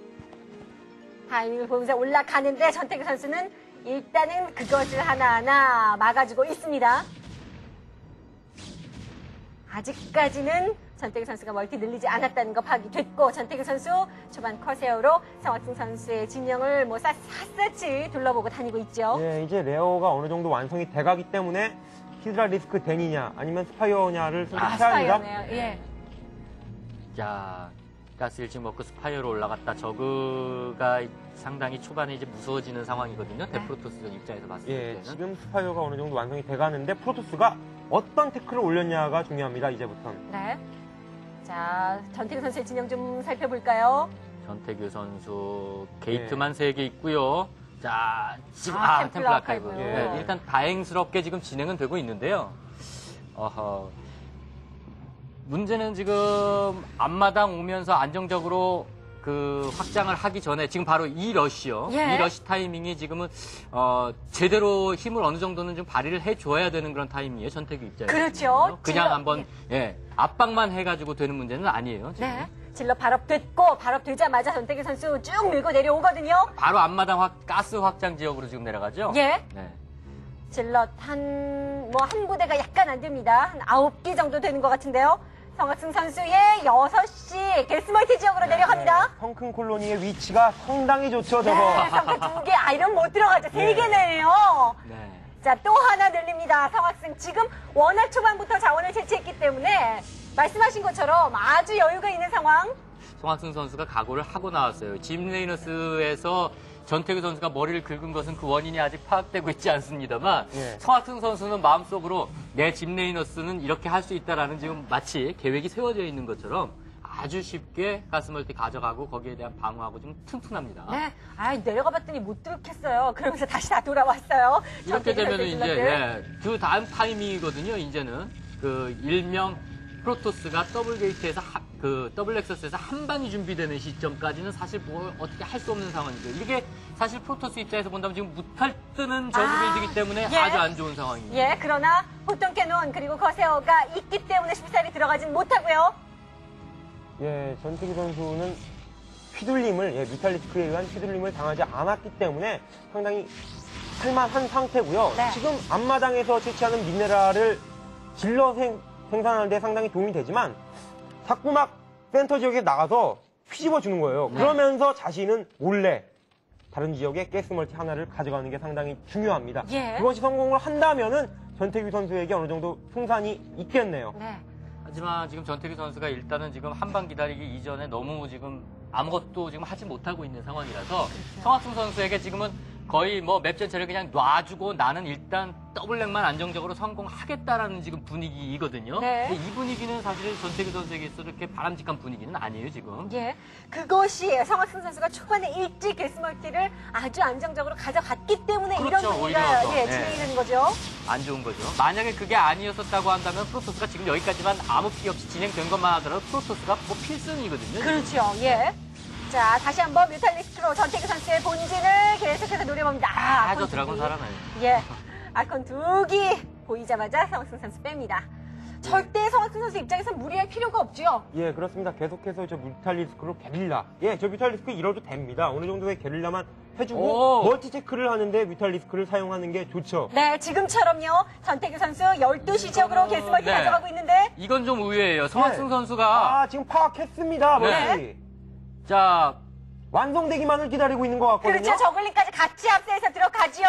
Speaker 5: 타이밍을 보면서 올라가는데 전태규 선수는 일단은 그것을 하나하나 막아주고 있습니다. 아직까지는 전태규 선수가 멀티 늘리지 않았다는 거 파악이됐고, 전태규 선수 초반 커세어로 성학승 선수의 진영을 뭐 샅샅이 둘러보고 다니고 있죠.
Speaker 6: 예, 이제 레어가 어느 정도 완성이 돼가기 때문에 히드라 리스크 데니냐 아니면 스파이어냐를 선택해야 합니다.
Speaker 5: 스파이어네요. 예.
Speaker 7: 자, 가스 일찍 먹고 스파이어로 올라갔다. 저그가 상당히 초반에 이제 무서워지는 상황이거든요. 데프로토스전 입장에서 봤을
Speaker 6: 예,
Speaker 7: 때는.
Speaker 6: 지금 스파이어가 어느 정도 완성이 돼가는데 프로토스가 어떤 태클을 올렸냐가 중요합니다. 이제부터는.
Speaker 5: 네. 자, 전태규 선수의 진영 좀 살펴볼까요?
Speaker 7: 전태규 선수 게이트만 3개 있고요. 자, 지금 템플 아카이브.
Speaker 5: 아카이브.
Speaker 7: 네, 일단 다행스럽게 지금 진행은 되고 있는데요. 문제는 지금 앞마당 오면서 안정적으로 그 확장을 하기 전에 지금 바로 이 러시요.
Speaker 5: 예.
Speaker 7: 이 러시 타이밍이 지금은 제대로 힘을 어느 정도는 좀 발휘를 해줘야 되는 그런 타이밍이에요. 전태규 입장에서.
Speaker 5: 그렇죠.
Speaker 7: 그냥
Speaker 5: 질러-
Speaker 7: 한번 압박만 해가지고 되는 문제는 아니에요. 지금.
Speaker 5: 네. 질러 발업됐고, 발업되자마자 전태규 선수 쭉 밀고 내려오거든요.
Speaker 7: 바로 앞마당 가스 확장 지역으로 지금 내려가죠.
Speaker 5: 예.
Speaker 7: 네.
Speaker 5: 질럿 한 부대가 약간 안 됩니다. 한 9개 정도 되는 것 같은데요. 성학승 선수의 6시 게스멀티 지역으로 내려갑니다.
Speaker 6: 성큰 콜로니의 위치가 상당히 좋죠, 저거.
Speaker 5: 네, 성큰 2개, 이런 못 들어가죠. 3개네요.
Speaker 7: 네.
Speaker 5: 자, 또 하나 늘립니다. 성학승 지금 워낙 초반부터 자원을 채취했기 때문에 말씀하신 것처럼 아주 여유가 있는 상황.
Speaker 7: 송학승 선수가 각오를 하고 나왔어요. 짐 레이너스에서 전태규 선수가 머리를 긁은 것은 그 원인이 아직 파악되고 있지 않습니다만
Speaker 6: 예.
Speaker 7: 송학승 선수는 마음속으로 내 짐 레이너스는 이렇게 할 수 있다라는 지금 마치 계획이 세워져 있는 것처럼 아주 쉽게 가스멀티 가져가고 거기에 대한 방어하고 좀 튼튼합니다.
Speaker 5: 네. 내려가 봤더니 못 들겠어요. 그러면서 다시 다 돌아왔어요.
Speaker 7: 이렇게
Speaker 5: 전태규
Speaker 7: 되면
Speaker 5: 선수의
Speaker 7: 이제
Speaker 5: 질럿들.
Speaker 7: 그 다음 타이밍이거든요. 이제는 그 일명 프로토스가 더블 게이트에서 더블 렉서스에서 한 방이 준비되는 시점까지는 사실 뭘 어떻게 할 수 없는 상황이죠. 이게 사실 프로토스 입장에서 본다면 지금 무탈 뜨는 저그 빌드이기 때문에
Speaker 5: 예.
Speaker 7: 아주 안 좋은 상황입니다.
Speaker 5: 예, 그러나 보통 캐논 그리고 커세어가 있기 때문에 쉽사리 들어가진 못하고요.
Speaker 6: 예, 전태규 선수는 뮤탈리스크에 의한 휘둘림을 당하지 않았기 때문에 상당히 할만한 상태고요.
Speaker 5: 네.
Speaker 6: 지금 앞마당에서 채취하는 미네랄을 질러 생산하는 데 상당히 도움이 되지만 자꾸 막 센터 지역에 나가서 휘집어 주는 거예요. 그러면서 자신은 몰래 다른 지역에 가스멀티 하나를 가져가는 게 상당히 중요합니다.
Speaker 5: 예.
Speaker 6: 그것이 성공을 한다면은 전태규 선수에게 어느 정도 승산이 있겠네요.
Speaker 5: 네.
Speaker 7: 하지만 지금 전태규 선수가 일단은 지금 한 방 기다리기 이전에 너무 지금 아무것도 지금 하지 못하고 있는 상황이라서 성학승 선수에게 지금은 거의 뭐 맵 전체를 그냥 놔주고 나는 일단 더블랙만 안정적으로 성공하겠다라는 지금 분위기이거든요.
Speaker 5: 네.
Speaker 7: 근데 이 분위기는 사실 전태규 선수에게 있어 이렇게 바람직한 분위기는 아니에요, 지금.
Speaker 5: 예. 그것이 성학승 선수가 초반에 일찍 게스멀티를 아주 안정적으로 가져갔기 때문에 이런
Speaker 7: 그렇죠,
Speaker 5: 분위기가
Speaker 7: 오히려 더.
Speaker 5: 진행이 되는 거죠.
Speaker 7: 안 좋은 거죠. 만약에 그게 아니었었다고 한다면 프로토스가 지금 여기까지만 아무 피해 없이 진행된 것만 하더라도 프로토스가 뭐 필승이거든요.
Speaker 5: 그렇죠. 예. 자, 다시 한번 뮤탈리스트로 전태규 선수의 본진을 계속해서 노려봅니다.
Speaker 7: 저
Speaker 5: 아콘
Speaker 7: 드라곤
Speaker 5: 두 기.
Speaker 7: 살아나요.
Speaker 5: 예. 아콘 2기 보이자마자 성학승 선수 뺍니다. 절대 성학승 선수 입장에서 무리할 필요가 없죠.
Speaker 6: 예, 그렇습니다. 계속해서 저 뮤탈리스크로 게릴라. 예, 저 뮤탈리스크 이뤄도 됩니다. 어느 정도의 게릴라만 해주고 멀티 체크를 하는데 뮤탈리스크를 사용하는 게 좋죠.
Speaker 5: 네, 지금처럼요. 전태규 선수 12시 지역으로 게스멀티
Speaker 7: 네.
Speaker 5: 가져가고 있는데
Speaker 7: 이건 좀 의외예요. 성학승 선수가
Speaker 6: 지금 파악했습니다. 멀티.
Speaker 5: 네.
Speaker 7: 자
Speaker 6: 완성되기만을 기다리고 있는 것 같거든요.
Speaker 5: 그렇죠. 저글링까지 같이 합세해서 들어가지요.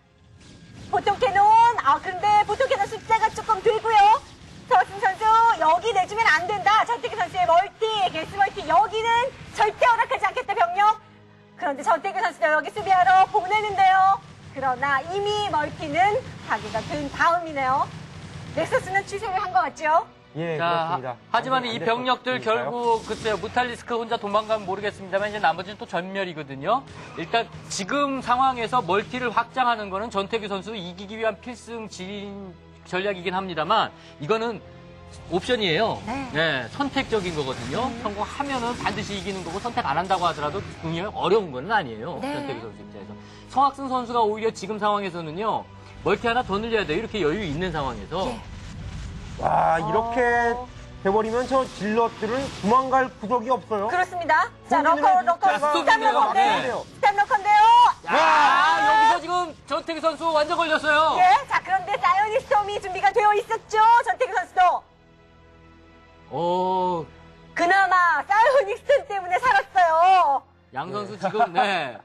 Speaker 5: 보통 캐논. 그런데 보통 캐논 숫자가 조금 들고요. 성학승 선수 여기 내주면 안 된다. 전태규 선수의 멀티, 게스멀티 여기는 절대 허락하지 않겠다 병력. 그런데 전태규 선수도 여기 수비하러 보내는데요. 그러나 이미 멀티는 파괴가 된 다음이네요. 넥서스는 취소를 한 것 같죠?
Speaker 6: 예,
Speaker 7: 자,
Speaker 6: 그렇습니다.
Speaker 7: 하지만
Speaker 6: 안
Speaker 7: 이
Speaker 6: 됐-
Speaker 7: 병력들
Speaker 6: 일까요?
Speaker 7: 결국 글쎄요 무탈리스크 혼자 도망가면 모르겠습니다만 이제 나머지는 또 전멸이거든요. 일단 지금 상황에서 멀티를 확장하는 거는 전태규 선수 이기기 위한 필승 전략이긴 합니다만 이거는 옵션이에요.
Speaker 5: 네.
Speaker 7: 선택적인 거거든요. 성공하면은 반드시 이기는 거고 선택 안 한다고 하더라도 굉장히 어려운 건 아니에요.
Speaker 5: 네.
Speaker 7: 전태규 선수 입장에서. 성학승 선수가 오히려 지금 상황에서는요. 멀티 하나 더 늘려야 돼요. 이렇게 여유 있는 상황에서.
Speaker 5: 예.
Speaker 6: 와, 이렇게 돼버리면 저 질럿들은 도망갈 구석이 없어요.
Speaker 5: 그렇습니다. 자,
Speaker 6: 본인은
Speaker 5: 러커,
Speaker 6: 진짜
Speaker 5: 스탑 러커인데.
Speaker 6: 돼요.
Speaker 5: 스탑 러커인데요.
Speaker 7: 야, 여기서 지금 전태규 선수 완전 걸렸어요.
Speaker 5: 예, 자, 그런데 사이오닉 스톰이 준비가 되어 있었죠. 전태규 선수도.
Speaker 7: 오,
Speaker 5: 그나마 사이오닉 스톰 때문에 살았어요.
Speaker 7: 양 선수 지금, 네.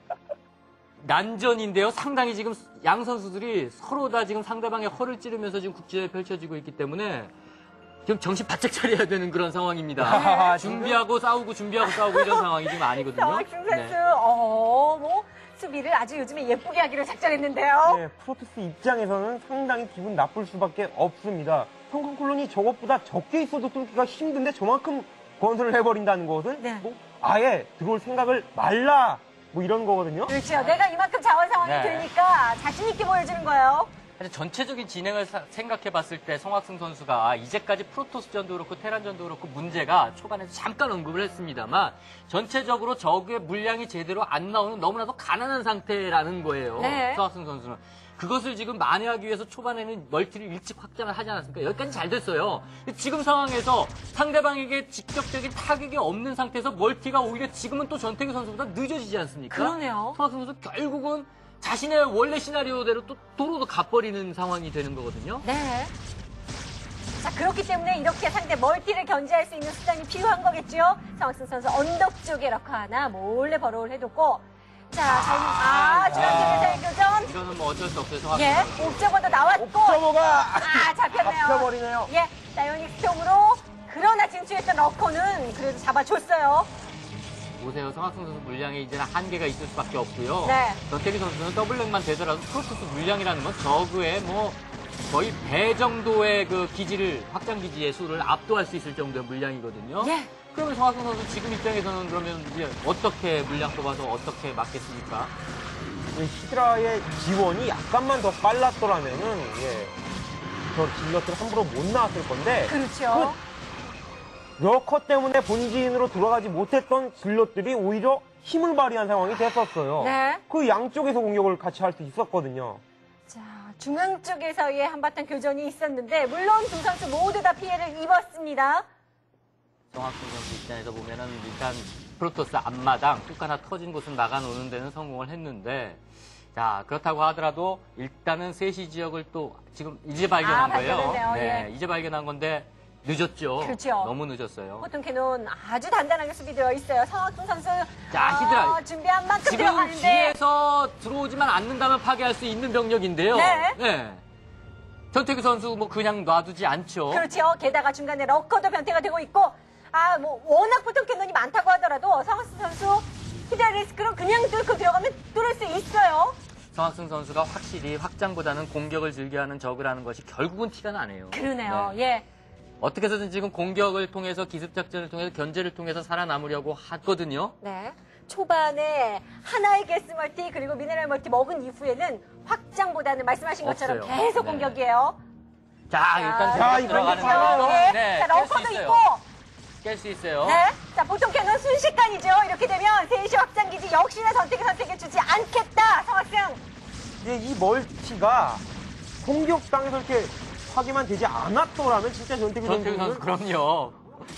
Speaker 7: 난전인데요. 상당히 지금 양 선수들이 서로 다 지금 상대방의 허를 찌르면서 지금 국지에 펼쳐지고 있기 때문에 지금 정신 바짝 차려야 되는 그런 상황입니다. 준비하고 싸우고 준비하고 싸우고 이런 상황이 지금 아니거든요.
Speaker 5: 정학승 선수, 뭐, 수비를 아주 요즘에 예쁘게 하기로 작정했는데요.
Speaker 6: 네, 프로토스 입장에서는 상당히 기분 나쁠 수밖에 없습니다. 성공 콜론이 저것보다 적게 있어도 뚫기가 힘든데 저만큼 건설을 해버린다는 것은
Speaker 5: 네.
Speaker 6: 뭐 아예 들어올 생각을 말라 뭐 이런 거거든요.
Speaker 5: 그렇죠. 내가 이만큼 자원 상황이
Speaker 7: 네.
Speaker 5: 되니까 자신있게 보여주는 거예요.
Speaker 7: 사실 전체적인 진행을 생각해 봤을 때 성학승 선수가 이제까지 프로토스전도 그렇고 테란전도 그렇고 문제가 초반에서 잠깐 언급을 했습니다만 전체적으로 적의 물량이 제대로 안 나오는 너무나도 가난한 상태라는 거예요.
Speaker 5: 네.
Speaker 7: 성학승 선수는. 그것을 지금 만회하기 위해서 초반에는 멀티를 일찍 확장을 하지 않았습니까? 여기까지 잘 됐어요. 지금 상황에서 상대방에게 직접적인 타격이 없는 상태에서 멀티가 오히려 지금은 또 전태규 선수보다 늦어지지 않습니까?
Speaker 5: 그러네요.
Speaker 7: 성학승 선수 결국은 자신의 원래 시나리오대로 또 도로도 가버리는 상황이 되는 거거든요.
Speaker 5: 네. 자, 그렇기 때문에 이렇게 상대 멀티를 견제할 수 있는 수단이 필요한 거겠죠. 성학승 선수 언덕 쪽에 러커 하나 몰래 버로우를 해뒀고. 자, 중앙쪽에서의 교전.
Speaker 7: 이거는 뭐 어쩔 수 없어요. 성학승
Speaker 5: 예,
Speaker 7: 선수.
Speaker 5: 옵저버도 나왔고.
Speaker 6: 옵저버가
Speaker 5: 잡혔네요.
Speaker 6: 잡혀버리네요.
Speaker 5: 예, 사이오닉 스톰으로. 그러나 진출했던 러커는 그래도 잡아줬어요.
Speaker 7: 보세요. 성학승 선수 물량에 이제는 한계가 있을 수밖에 없고요.
Speaker 5: 네.
Speaker 7: 전태규 선수는 더블랙만 되더라도 프로토스 물량이라는 건 저그의 뭐 거의 배 정도의 그 기지를 확장 기지의 수를 압도할 수 있을 정도의 물량이거든요.
Speaker 5: 예.
Speaker 7: 그러면 성학승 선수 지금 입장에서는 그러면 이제 어떻게 물량 뽑아서 어떻게 막겠습니까?
Speaker 6: 히드라의 지원이 약간만 더 빨랐더라면은 저 질럿들 함부로 못 나왔을 건데
Speaker 5: 그렇죠.
Speaker 6: 러커 때문에 본진으로 돌아가지 못했던 질럿들이 오히려 힘을 발휘한 상황이 됐었어요.
Speaker 5: 네.
Speaker 6: 그 양쪽에서 공격을 같이 할 수 있었거든요.
Speaker 5: 자, 중앙 쪽에서의 한바탕 교전이 있었는데 물론 두 선수 모두 다 피해를 입었습니다.
Speaker 7: 성학승 선수 입장에서 보면은 일단 프로토스 앞마당 뚝 하나 터진 곳은 막아놓는 데는 성공을 했는데 자 그렇다고 하더라도 일단은 세시 지역을 또 지금 이제 발견한 거예요.
Speaker 5: 발견했네요.
Speaker 7: 네,
Speaker 5: 예.
Speaker 7: 이제 발견한 건데 늦었죠.
Speaker 5: 그렇죠.
Speaker 7: 너무 늦었어요.
Speaker 5: 포통 캐논 아주 단단하게 수비되어 있어요. 성학승 선수
Speaker 7: 자, 히드라.
Speaker 5: 준비한 만큼
Speaker 7: 지금
Speaker 5: 들어가는데
Speaker 7: 뒤에서 들어오지만 않는다면 파괴할 수 있는 병력인데요.
Speaker 5: 네.
Speaker 7: 전태규 선수 뭐 그냥 놔두지 않죠.
Speaker 5: 그렇죠. 게다가 중간에 러커도 변태가 되고 있고 뭐 워낙 포통 캐논이 많다고 하더라도 성학승 선수 히드라 리스크로 그냥 뚫고 들어가면 뚫을 수 있어요.
Speaker 7: 성학승 선수가 확실히 확장보다는 공격을 즐겨하는 적이라는 것이 결국은 티가 나네요.
Speaker 5: 그러네요.
Speaker 7: 네.
Speaker 5: 예.
Speaker 7: 어떻게 해서든 지금 공격을 통해서 기습작전을 통해서 견제를 통해서 살아남으려고 하거든요.
Speaker 5: 네. 초반에 하나의 가스 멀티 그리고 미네랄 멀티 먹은 이후에는 확장보다는 말씀하신 것처럼
Speaker 7: 없어요.
Speaker 5: 계속
Speaker 7: 네.
Speaker 5: 공격이에요.
Speaker 7: 자, 일단
Speaker 6: 자,
Speaker 7: 들어가는
Speaker 6: 이번에
Speaker 7: 거는
Speaker 6: 봐요.
Speaker 5: 네. 자,
Speaker 7: 깰 수
Speaker 5: 러커도
Speaker 7: 있어요.
Speaker 5: 있고.
Speaker 7: 깰 수 있어요.
Speaker 5: 네. 자, 보통 캐논 순식간이죠. 이렇게 되면 세시 확장기지 역시나 전태규 선택해 주지 않겠다. 성학승.
Speaker 6: 이 멀티가 공격당에서 이렇게 파괴만 되지 않았더라면 진짜 전태규
Speaker 7: 전태규 선수
Speaker 6: 선수는
Speaker 7: 그럼요.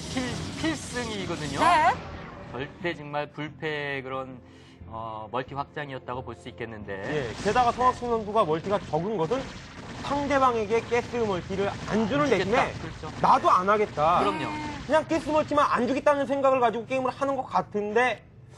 Speaker 7: 필승이거든요.
Speaker 5: 네.
Speaker 7: 절대 정말 불패의 그런 멀티 확장이었다고 볼 수 있겠는데.
Speaker 6: 게다가 성학승 선수가 멀티가 적은 것은 상대방에게 가스 멀티를 안 주는 대신에
Speaker 7: 그렇죠.
Speaker 6: 나도 안 하겠다.
Speaker 7: 그럼요.
Speaker 6: 그냥 가스 멀티만 안 주겠다는 생각을 가지고 게임을 하는 것 같은데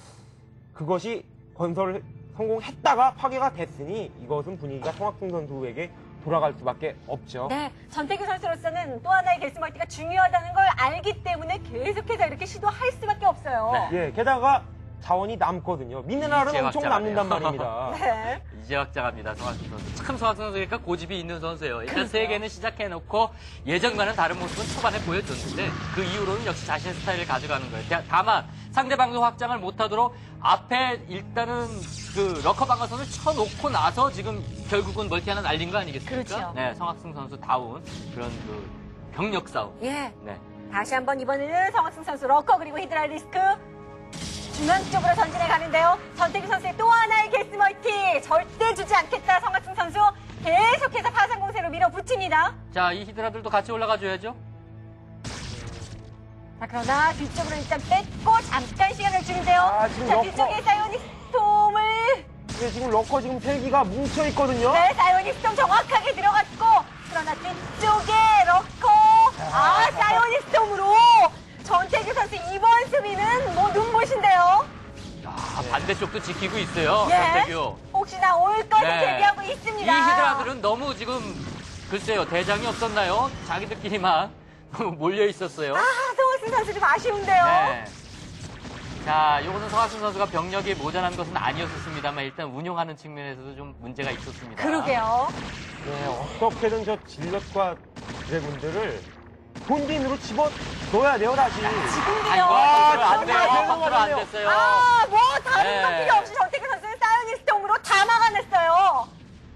Speaker 6: 그것이 건설을 성공했다가 파괴가 됐으니 이것은 분위기가 성학승 선수에게 돌아갈 수밖에 없죠.
Speaker 5: 네. 전태규 선수로서는 또 하나의 가스 멀티가 중요하다는 걸 알기 때문에 계속해서 이렇게 시도할 수밖에 없어요.
Speaker 7: 네.
Speaker 6: 게다가 자원이 남거든요. 미네랄은
Speaker 7: 이제
Speaker 6: 엄청
Speaker 7: 확장하네요.
Speaker 6: 남는단 말입니다.
Speaker 5: 네.
Speaker 7: 이제 확장합니다, 성학승 선수. 참 성학승 선수가 고집이 있는 선수예요. 일단
Speaker 5: 그러게요.
Speaker 7: 세 개는 시작해놓고 예전과는 다른 모습은 초반에 보여줬는데 그 이후로는 역시 자신의 스타일을 가져가는 거예요. 다만 상대방도 확장을 못하도록 앞에 일단은 그 러커 방어선을 쳐놓고 나서 지금 결국은 멀티 하나 날린 거 아니겠습니까?
Speaker 5: 그렇죠.
Speaker 7: 네, 성학승 선수 다운 그런 그 병력 싸움.
Speaker 5: 예.
Speaker 7: 네.
Speaker 5: 다시 한번 이번에는 성학승 선수 러커 그리고 히드라리스크 중앙 쪽으로 전진해 가는데요. 전태규 선수의 또 하나의 게스 멀티 절대 주지 않겠다. 성학승 선수 계속해서 파상 공세로 밀어붙입니다.
Speaker 7: 자, 이 히드라들도 같이 올라가 줘야죠.
Speaker 5: 자, 그러나 뒤쪽으로 일단 뺐고 잠깐 시간을 주는데요.
Speaker 6: 아, 지금
Speaker 5: 자,
Speaker 6: 러커.
Speaker 5: 뒤쪽에 사이오닉 스톰을
Speaker 6: 이게 지금 러커 지금 3기가 뭉쳐있거든요.
Speaker 5: 네, 사이오닉 스톰 정확하게 들어갔고 그러나 뒤쪽에 러커 사이오닉 스톰으로 전태규 선수 이번 수비는 뭐 눈부신데요.
Speaker 7: 야, 반대쪽도 지키고 있어요.
Speaker 5: 예.
Speaker 7: 전태규.
Speaker 5: 혹시나 올 것을
Speaker 7: 네.
Speaker 5: 대비하고
Speaker 7: 이
Speaker 5: 있습니다.
Speaker 7: 히드라들은 너무 지금 글쎄요 대장이 없었나요? 자기들끼리만 몰려 있었어요.
Speaker 5: 성학승 선수 좀 아쉬운데요.
Speaker 7: 네. 자, 요거는 성학승 선수가 병력이 모자란 것은 아니었습니다만 일단 운용하는 측면에서도 좀 문제가 있었습니다.
Speaker 5: 그러게요.
Speaker 6: 네, 어떻게든 저 질럿과 드래곤들을 본진으로 집어넣어야 돼요, 다시.
Speaker 5: 지금요.
Speaker 7: 안 돼요.
Speaker 6: 정말
Speaker 7: 컨트롤 안 됐어요.
Speaker 5: 뭐 다른
Speaker 7: 네.
Speaker 5: 거 필요 없이 전태규 선수는 사이오닉 스톰으로 다 막아냈어요.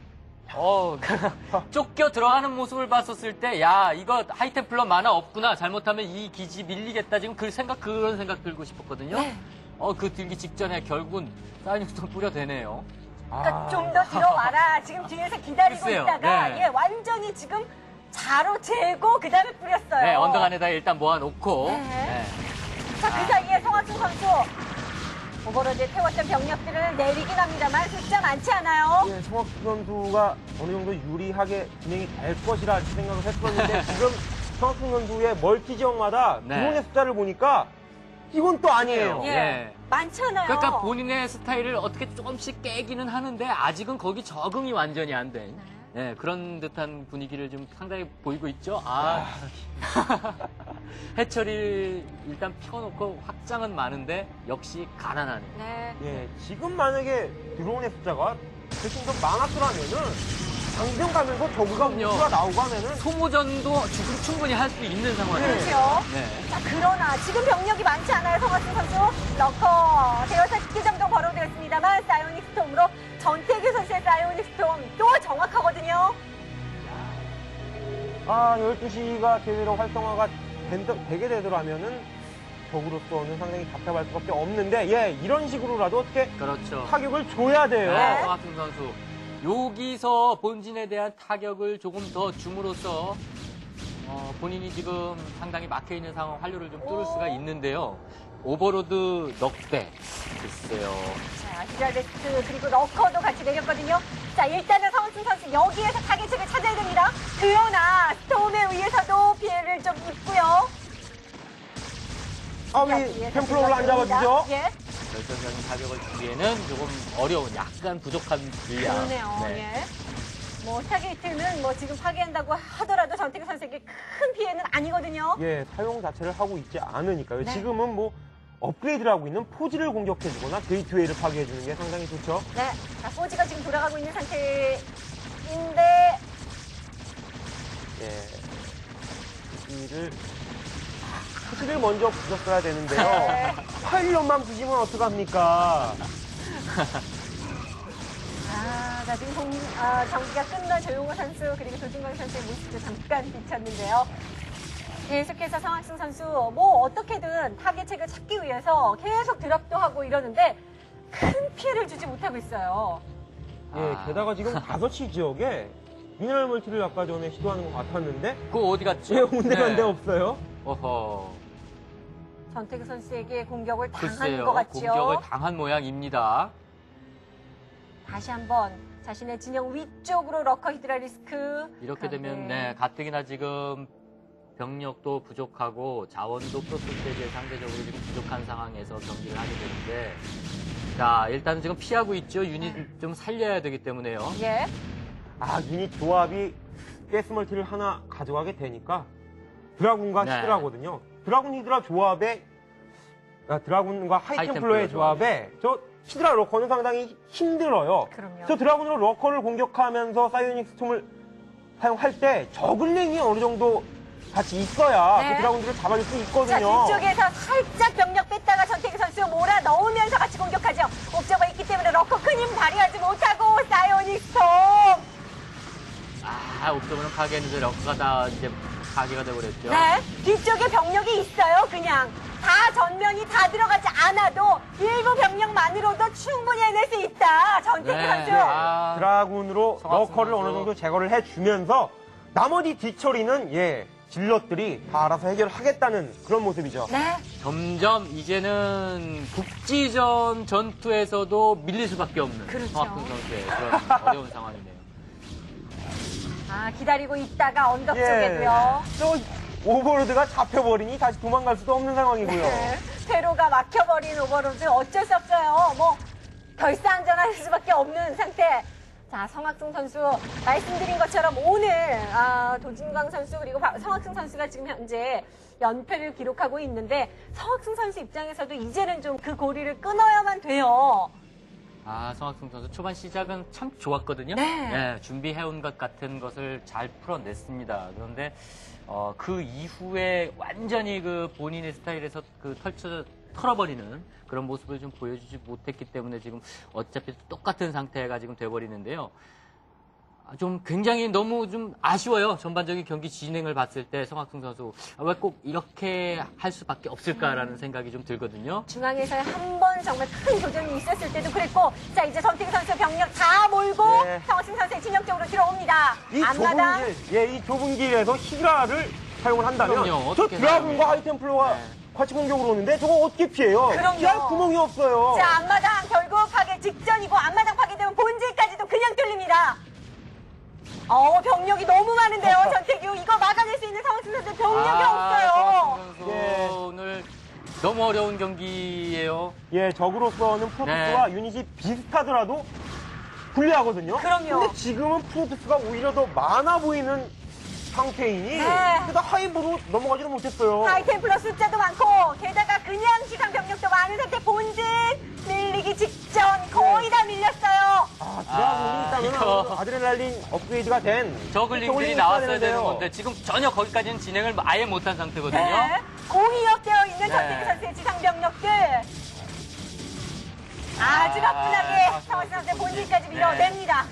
Speaker 7: 쫓겨 들어가는 모습을 봤었을 때, 야, 이거 하이템플러 만화 없구나. 잘못하면 이 기지 밀리겠다. 지금 그런 생각 들고 싶었거든요.
Speaker 5: 네.
Speaker 7: 그 들기 직전에 결국은 사이닉스톤 뿌려대네요.
Speaker 5: 그러니까 좀 더 들어와라. 지금 뒤에서 기다리고
Speaker 7: 글쎄요.
Speaker 5: 있다가
Speaker 7: 네.
Speaker 5: 예, 완전히 지금 자로 재고 그 다음에 뿌렸어요.
Speaker 7: 네, 언덕 안에다 일단 모아놓고.
Speaker 5: 네.
Speaker 7: 네.
Speaker 5: 자, 그 사이에 성학승 선수 오버로드에 태웠던 병력들을 내리긴 합니다만 숫자 많지 않아요.
Speaker 6: 예, 성학승 선수가 어느 정도 유리하게 진행이 될 것이라 생각을 했었는데 지금 성학승 선수의 멀티 지역마다
Speaker 7: 네.
Speaker 6: 드론의 숫자를 보니까 이건 또 아니에요.
Speaker 5: 예.
Speaker 7: 예.
Speaker 5: 많잖아요.
Speaker 7: 그러니까 본인의 스타일을 어떻게 조금씩 깨기는 하는데 아직은 거기 적응이 완전히 안 된. 네, 그런 듯한 분위기를 좀 상당히 보이고 있죠. 해처리를 일단 펴놓고 확장은 많은데 역시 가난하네.
Speaker 5: 네.
Speaker 6: 예, 지금 만약에 드론의 숫자가 훨씬 더 많았더라면은 장병 가면서 저그가
Speaker 7: 그럼요.
Speaker 6: 우주가 나오고 하면은
Speaker 7: 소모전도 지금 충분히 할 수 있는 상황이에요.
Speaker 5: 그렇죠.
Speaker 7: 네.
Speaker 5: 자, 그러나 지금 병력이 많지 않아요. 성학승 선수. 러커 대여섯 개 정도 벌어되었습니다만 사이오닉 스톰으로 전태규 선수의 사이오닉 스톰 또 정확하거든요.
Speaker 6: 12시가 제대로 활성화가 되게 되더라면은 적으로서는 상당히 답답할 수밖에 없는데 예, 이런 식으로라도 어떻게
Speaker 7: 그렇죠.
Speaker 6: 타격을 줘야 돼요.
Speaker 5: 네.
Speaker 7: 성학승 선수. 여기서 본진에 대한 타격을 조금 더 줌으로써 본인이 지금 상당히 막혀있는 상황 활로를 좀 뚫을 수가 있는데요. 오버로드 넉배. 글쎄요.
Speaker 5: 자, 히드라데스트 그리고 러커도 같이 내렸거든요. 자, 일단은 성학승 선수 여기에서 타겟책을 찾아야 됩니다. 그러나 스톰에 의해서도 피해를 좀 입고요.
Speaker 6: 이 템플러를 안 잡아주죠?
Speaker 5: 예.
Speaker 7: 결정적인 타격을 주기에는 조금 어려운, 약간 부족한 분량.
Speaker 5: 그러네요.
Speaker 7: 네.
Speaker 5: 예. 뭐 타겟팅은 뭐 지금 파괴한다고 하더라도 전태규 선수에게 큰 피해는 아니거든요.
Speaker 6: 예, 사용 자체를 하고 있지 않으니까요.
Speaker 5: 네.
Speaker 6: 지금은 뭐 업그레이드를 하고 있는 포지를 공격해주거나 게이트웨이를 파괴해주는 게 상당히 좋죠.
Speaker 5: 네. 자, 포지가 지금 돌아가고 있는 상태인데
Speaker 6: 예, 포지를 먼저 부셨어야 되는데요.
Speaker 5: 네.
Speaker 6: 파일럿만 부시면 어떡합니까?
Speaker 5: 자, 지금 경기가 끝난 조용호 선수 그리고 조준광 선수의 모습도 잠깐 비쳤는데요. 계속해서 성학승 선수 뭐 어떻게든 타겟책을 찾기 위해서 계속 드랍도 하고 이러는데 큰 피해를 주지 못하고 있어요.
Speaker 6: 예, 게다가 지금 5시 지역에 미네랄 멀티를 아까 전에 시도하는 것 같았는데
Speaker 7: 그거 어디 갔죠?
Speaker 6: 예, 온데간데
Speaker 7: 네.
Speaker 6: 없어요.
Speaker 7: 어허.
Speaker 5: 전태규 선수에게 공격을 당한
Speaker 7: 글쎄요.
Speaker 5: 것 같지요.
Speaker 7: 공격을 당한 모양입니다.
Speaker 5: 다시 한번 자신의 진영 위쪽으로 러커 히드라리스크.
Speaker 7: 이렇게 되면
Speaker 5: 그런데
Speaker 7: 가뜩이나 지금 병력도 부족하고 자원도 프로토 스테이지에 상대적으로 지금 부족한 상황에서 경기를 하게 되는데 자 일단은 지금 피하고 있죠. 유닛 좀 살려야 되기 때문에요.
Speaker 5: 예.
Speaker 6: 유닛 조합이 가스 멀티를 하나 가져가게 되니까 드라군과
Speaker 7: 네.
Speaker 6: 히드라거든요. 드라군 히드라 조합에 드라군과 하이템플러의
Speaker 7: 하이템플러
Speaker 6: 조합에 저 히드라 러커는 상당히 힘들어요.
Speaker 5: 그럼요.
Speaker 6: 저 드라군으로 러커를 공격하면서 사이오닉 스톰을 사용할 때 저글링이 어느 정도 같이 있어야
Speaker 5: 네.
Speaker 6: 그 드라군들을 잡아줄 수
Speaker 5: 자,
Speaker 6: 있거든요.
Speaker 5: 뒤쪽에서 살짝 병력 뺐다가 전태기 선수 몰아 넣으면서 같이 공격하죠. 옵저버 있기 때문에 러커 큰 힘 발휘하지 못하고 사이오닉 스톰.
Speaker 7: 옵저버는 파괴했는데 럭커가 다 이제 파괴가 되버렸죠.
Speaker 5: 네, 뒤쪽에 병력이 있어요. 그냥 다 전면이 다 들어가지 않아도 일부 병력만으로도 충분히 해낼 수 있다. 전태기 선수.
Speaker 6: 드라군으로
Speaker 7: 성학승
Speaker 6: 러커를
Speaker 7: 선수.
Speaker 6: 어느 정도 제거를 해주면서 나머지 뒤처리는 질럿들이 다 알아서 해결을 하겠다는 그런 모습이죠.
Speaker 5: 네.
Speaker 7: 점점 이제는 국지전 전투에서도 밀릴 수밖에 없는
Speaker 5: 그렇죠.
Speaker 7: 성학승 선수의 그런 어려운 상황이네요.
Speaker 5: 기다리고 있다가 언덕
Speaker 6: 예.
Speaker 5: 쪽에도요.
Speaker 6: 저 오버로드가 잡혀버리니 다시 도망갈 수도 없는 상황이고요.
Speaker 5: 네. 퇴로가 막혀버린 오버로드 어쩔 수 없어요. 뭐 결사안전할 수밖에 없는 상태. 자, 성학승 선수 말씀드린 것처럼 오늘 도진광 선수 그리고 성학승 선수가 지금 현재 연패를 기록하고 있는데 성학승 선수 입장에서도 이제는 좀 그 고리를 끊어야만 돼요.
Speaker 7: 성학승 선수 초반 시작은 참 좋았거든요.
Speaker 5: 네.
Speaker 7: 준비해온 것 같은 것을 잘 풀어냈습니다. 그런데 그 이후에 완전히 그 본인의 스타일에서 털어버리는 그런 모습을 좀 보여주지 못했기 때문에 지금 어차피 똑같은 상태가 지금 돼버리는데요. 좀 굉장히 너무 좀 아쉬워요. 전반적인 경기 진행을 봤을 때 성학승 선수 왜 꼭 이렇게 할 수밖에 없을까라는 생각이 좀 들거든요.
Speaker 5: 중앙에서 한 번 정말 큰 도전이 있었을 때도 그랬고, 자 이제 전태기 선수 병력 다 몰고
Speaker 6: 네.
Speaker 5: 성학승 선수의 진영 쪽으로 들어옵니다.
Speaker 6: 이
Speaker 5: 앞마당.
Speaker 6: 이 좁은 길에서 히드라를 사용을 한다면
Speaker 7: 그럼요.
Speaker 6: 저
Speaker 7: 어떻게
Speaker 6: 드라군과
Speaker 7: 사용해요?
Speaker 6: 하이템플러가
Speaker 7: 네.
Speaker 6: 같이 공격을 오는데 저거 어떻게 피해요?
Speaker 5: 그럼요.
Speaker 6: 피할 구멍이 없어요.
Speaker 5: 자 앞마당 결국 파괴 직전이고 앞마당 파괴되면 본질까지도 그냥 뚫립니다. 병력이 너무 많은데요, 전태규. 이거 막아낼 수 있는 성학승 선수 병력이 없어요.
Speaker 7: 성학승 선수
Speaker 6: 예.
Speaker 7: 오늘 너무 어려운 경기예요.
Speaker 6: 적으로서는 프로토스와 유닛이 비슷하더라도 불리하거든요.
Speaker 5: 그럼요.
Speaker 6: 근데 지금은 프로토스가 오히려 더 많아 보이는 상태이니
Speaker 5: 네.
Speaker 6: 그래도 하이브로 넘어가지도 못했어요.
Speaker 5: 하이템플러 숫자도 많고 게다가 그냥 지상 병력도 많은 상태 본진 밀리기 직전 거의 다 밀렸어요.
Speaker 6: 드라군이 있다면
Speaker 7: 이거.
Speaker 6: 아드레날린 업그레이드가 된
Speaker 7: 저글링들이 나왔어야 되는 건데 지금 전혀 거기까지는 진행을 아예 못한 상태거든요.
Speaker 5: 네. 공이업되어 있는
Speaker 7: 네.
Speaker 5: 전태규 선수의 지상 병력들 아주 가뿐하게 성학승 선수의 본진까지 밀어냅니다.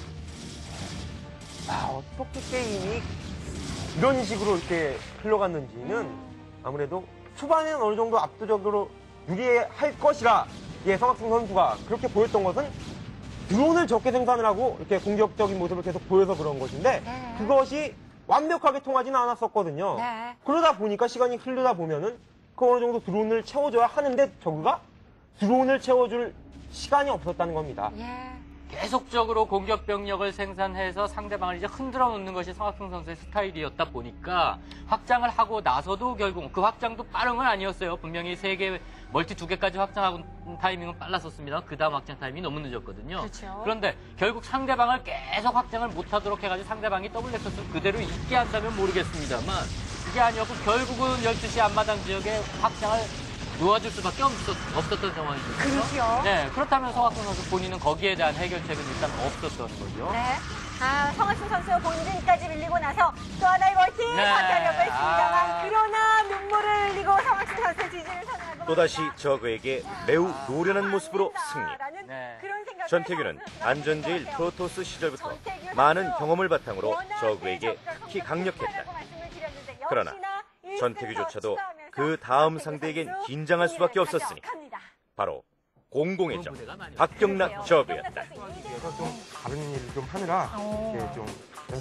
Speaker 6: 어떻게 게임이 이런 식으로 이렇게 흘러갔는지는 아무래도 초반에는 어느 정도 압도적으로 유리할 것이라 성학승 선수가 그렇게 보였던 것은 드론을 적게 생산을 하고 이렇게 공격적인 모습을 계속 보여서 그런 것인데
Speaker 5: 네.
Speaker 6: 그것이 완벽하게 통하지는 않았었거든요.
Speaker 5: 네.
Speaker 6: 그러다 보니까 시간이 흐르다 보면은 그 어느 정도 드론을 채워줘야 하는데 저그가 드론을 채워줄 시간이 없었다는 겁니다.
Speaker 7: 계속적으로 공격 병력을 생산해서 상대방을 이제 흔들어 놓는 것이 성학승 선수의 스타일이었다 보니까 확장을 하고 나서도 결국 그 확장도 빠른 건 아니었어요. 분명히 3개, 멀티 2개까지 확장하고 타이밍은 빨랐었습니다. 그 다음 확장 타이밍이 너무 늦었거든요.
Speaker 5: 그렇죠.
Speaker 7: 그런데 결국 상대방을 계속 확장을 못하도록 해가지고 상대방이 더블 넥서스를 그대로 있게 한다면 모르겠습니다만 그게 아니었고 결국은 12시 앞마당 지역에 확장을 놓아줄 수밖에 없었던 상황이죠.
Speaker 5: 그렇죠.
Speaker 7: 네, 그렇다면 성학승 선수 본인은 거기에 대한 해결책은 일단 없었던 거죠.
Speaker 5: 네. 성학승 선수 본진까지 밀리고 나서 또 하나의 멀티
Speaker 7: 네.
Speaker 5: 사퇴하려고 했습니다만 그러나 눈물을 흘리고 성학승 선수의 지지를 선언하고
Speaker 3: 또다시
Speaker 5: 맙니다.
Speaker 3: 저그에게 매우 노련한 모습으로 승리.
Speaker 5: 라는
Speaker 7: 네.
Speaker 5: 그런 생각을
Speaker 3: 전태규는
Speaker 5: 성학승 선수가
Speaker 3: 안전제일
Speaker 5: 가진 것
Speaker 3: 프로토스 시절부터
Speaker 5: 같아요. 전태규
Speaker 3: 많은
Speaker 5: 선수,
Speaker 3: 경험을 바탕으로
Speaker 5: 원하는
Speaker 3: 저그에게
Speaker 5: 적과
Speaker 3: 특히
Speaker 5: 성공을
Speaker 3: 강력했다.
Speaker 5: 하라고 말씀을 드렸는데
Speaker 3: 그러나
Speaker 5: 역시나
Speaker 3: 전태규조차도
Speaker 5: 1승 더
Speaker 3: 그 다음
Speaker 5: 추가하면서
Speaker 3: 상대에겐
Speaker 5: 전태규
Speaker 3: 긴장할 수밖에
Speaker 5: 승리를
Speaker 3: 없었으니
Speaker 5: 가져갑니다.
Speaker 3: 바로 공공의 적
Speaker 7: 무대가 많이
Speaker 3: 박경락 저그였다.
Speaker 6: 그래서 좀 다른 일을 좀 하느라
Speaker 5: 오.
Speaker 6: 좀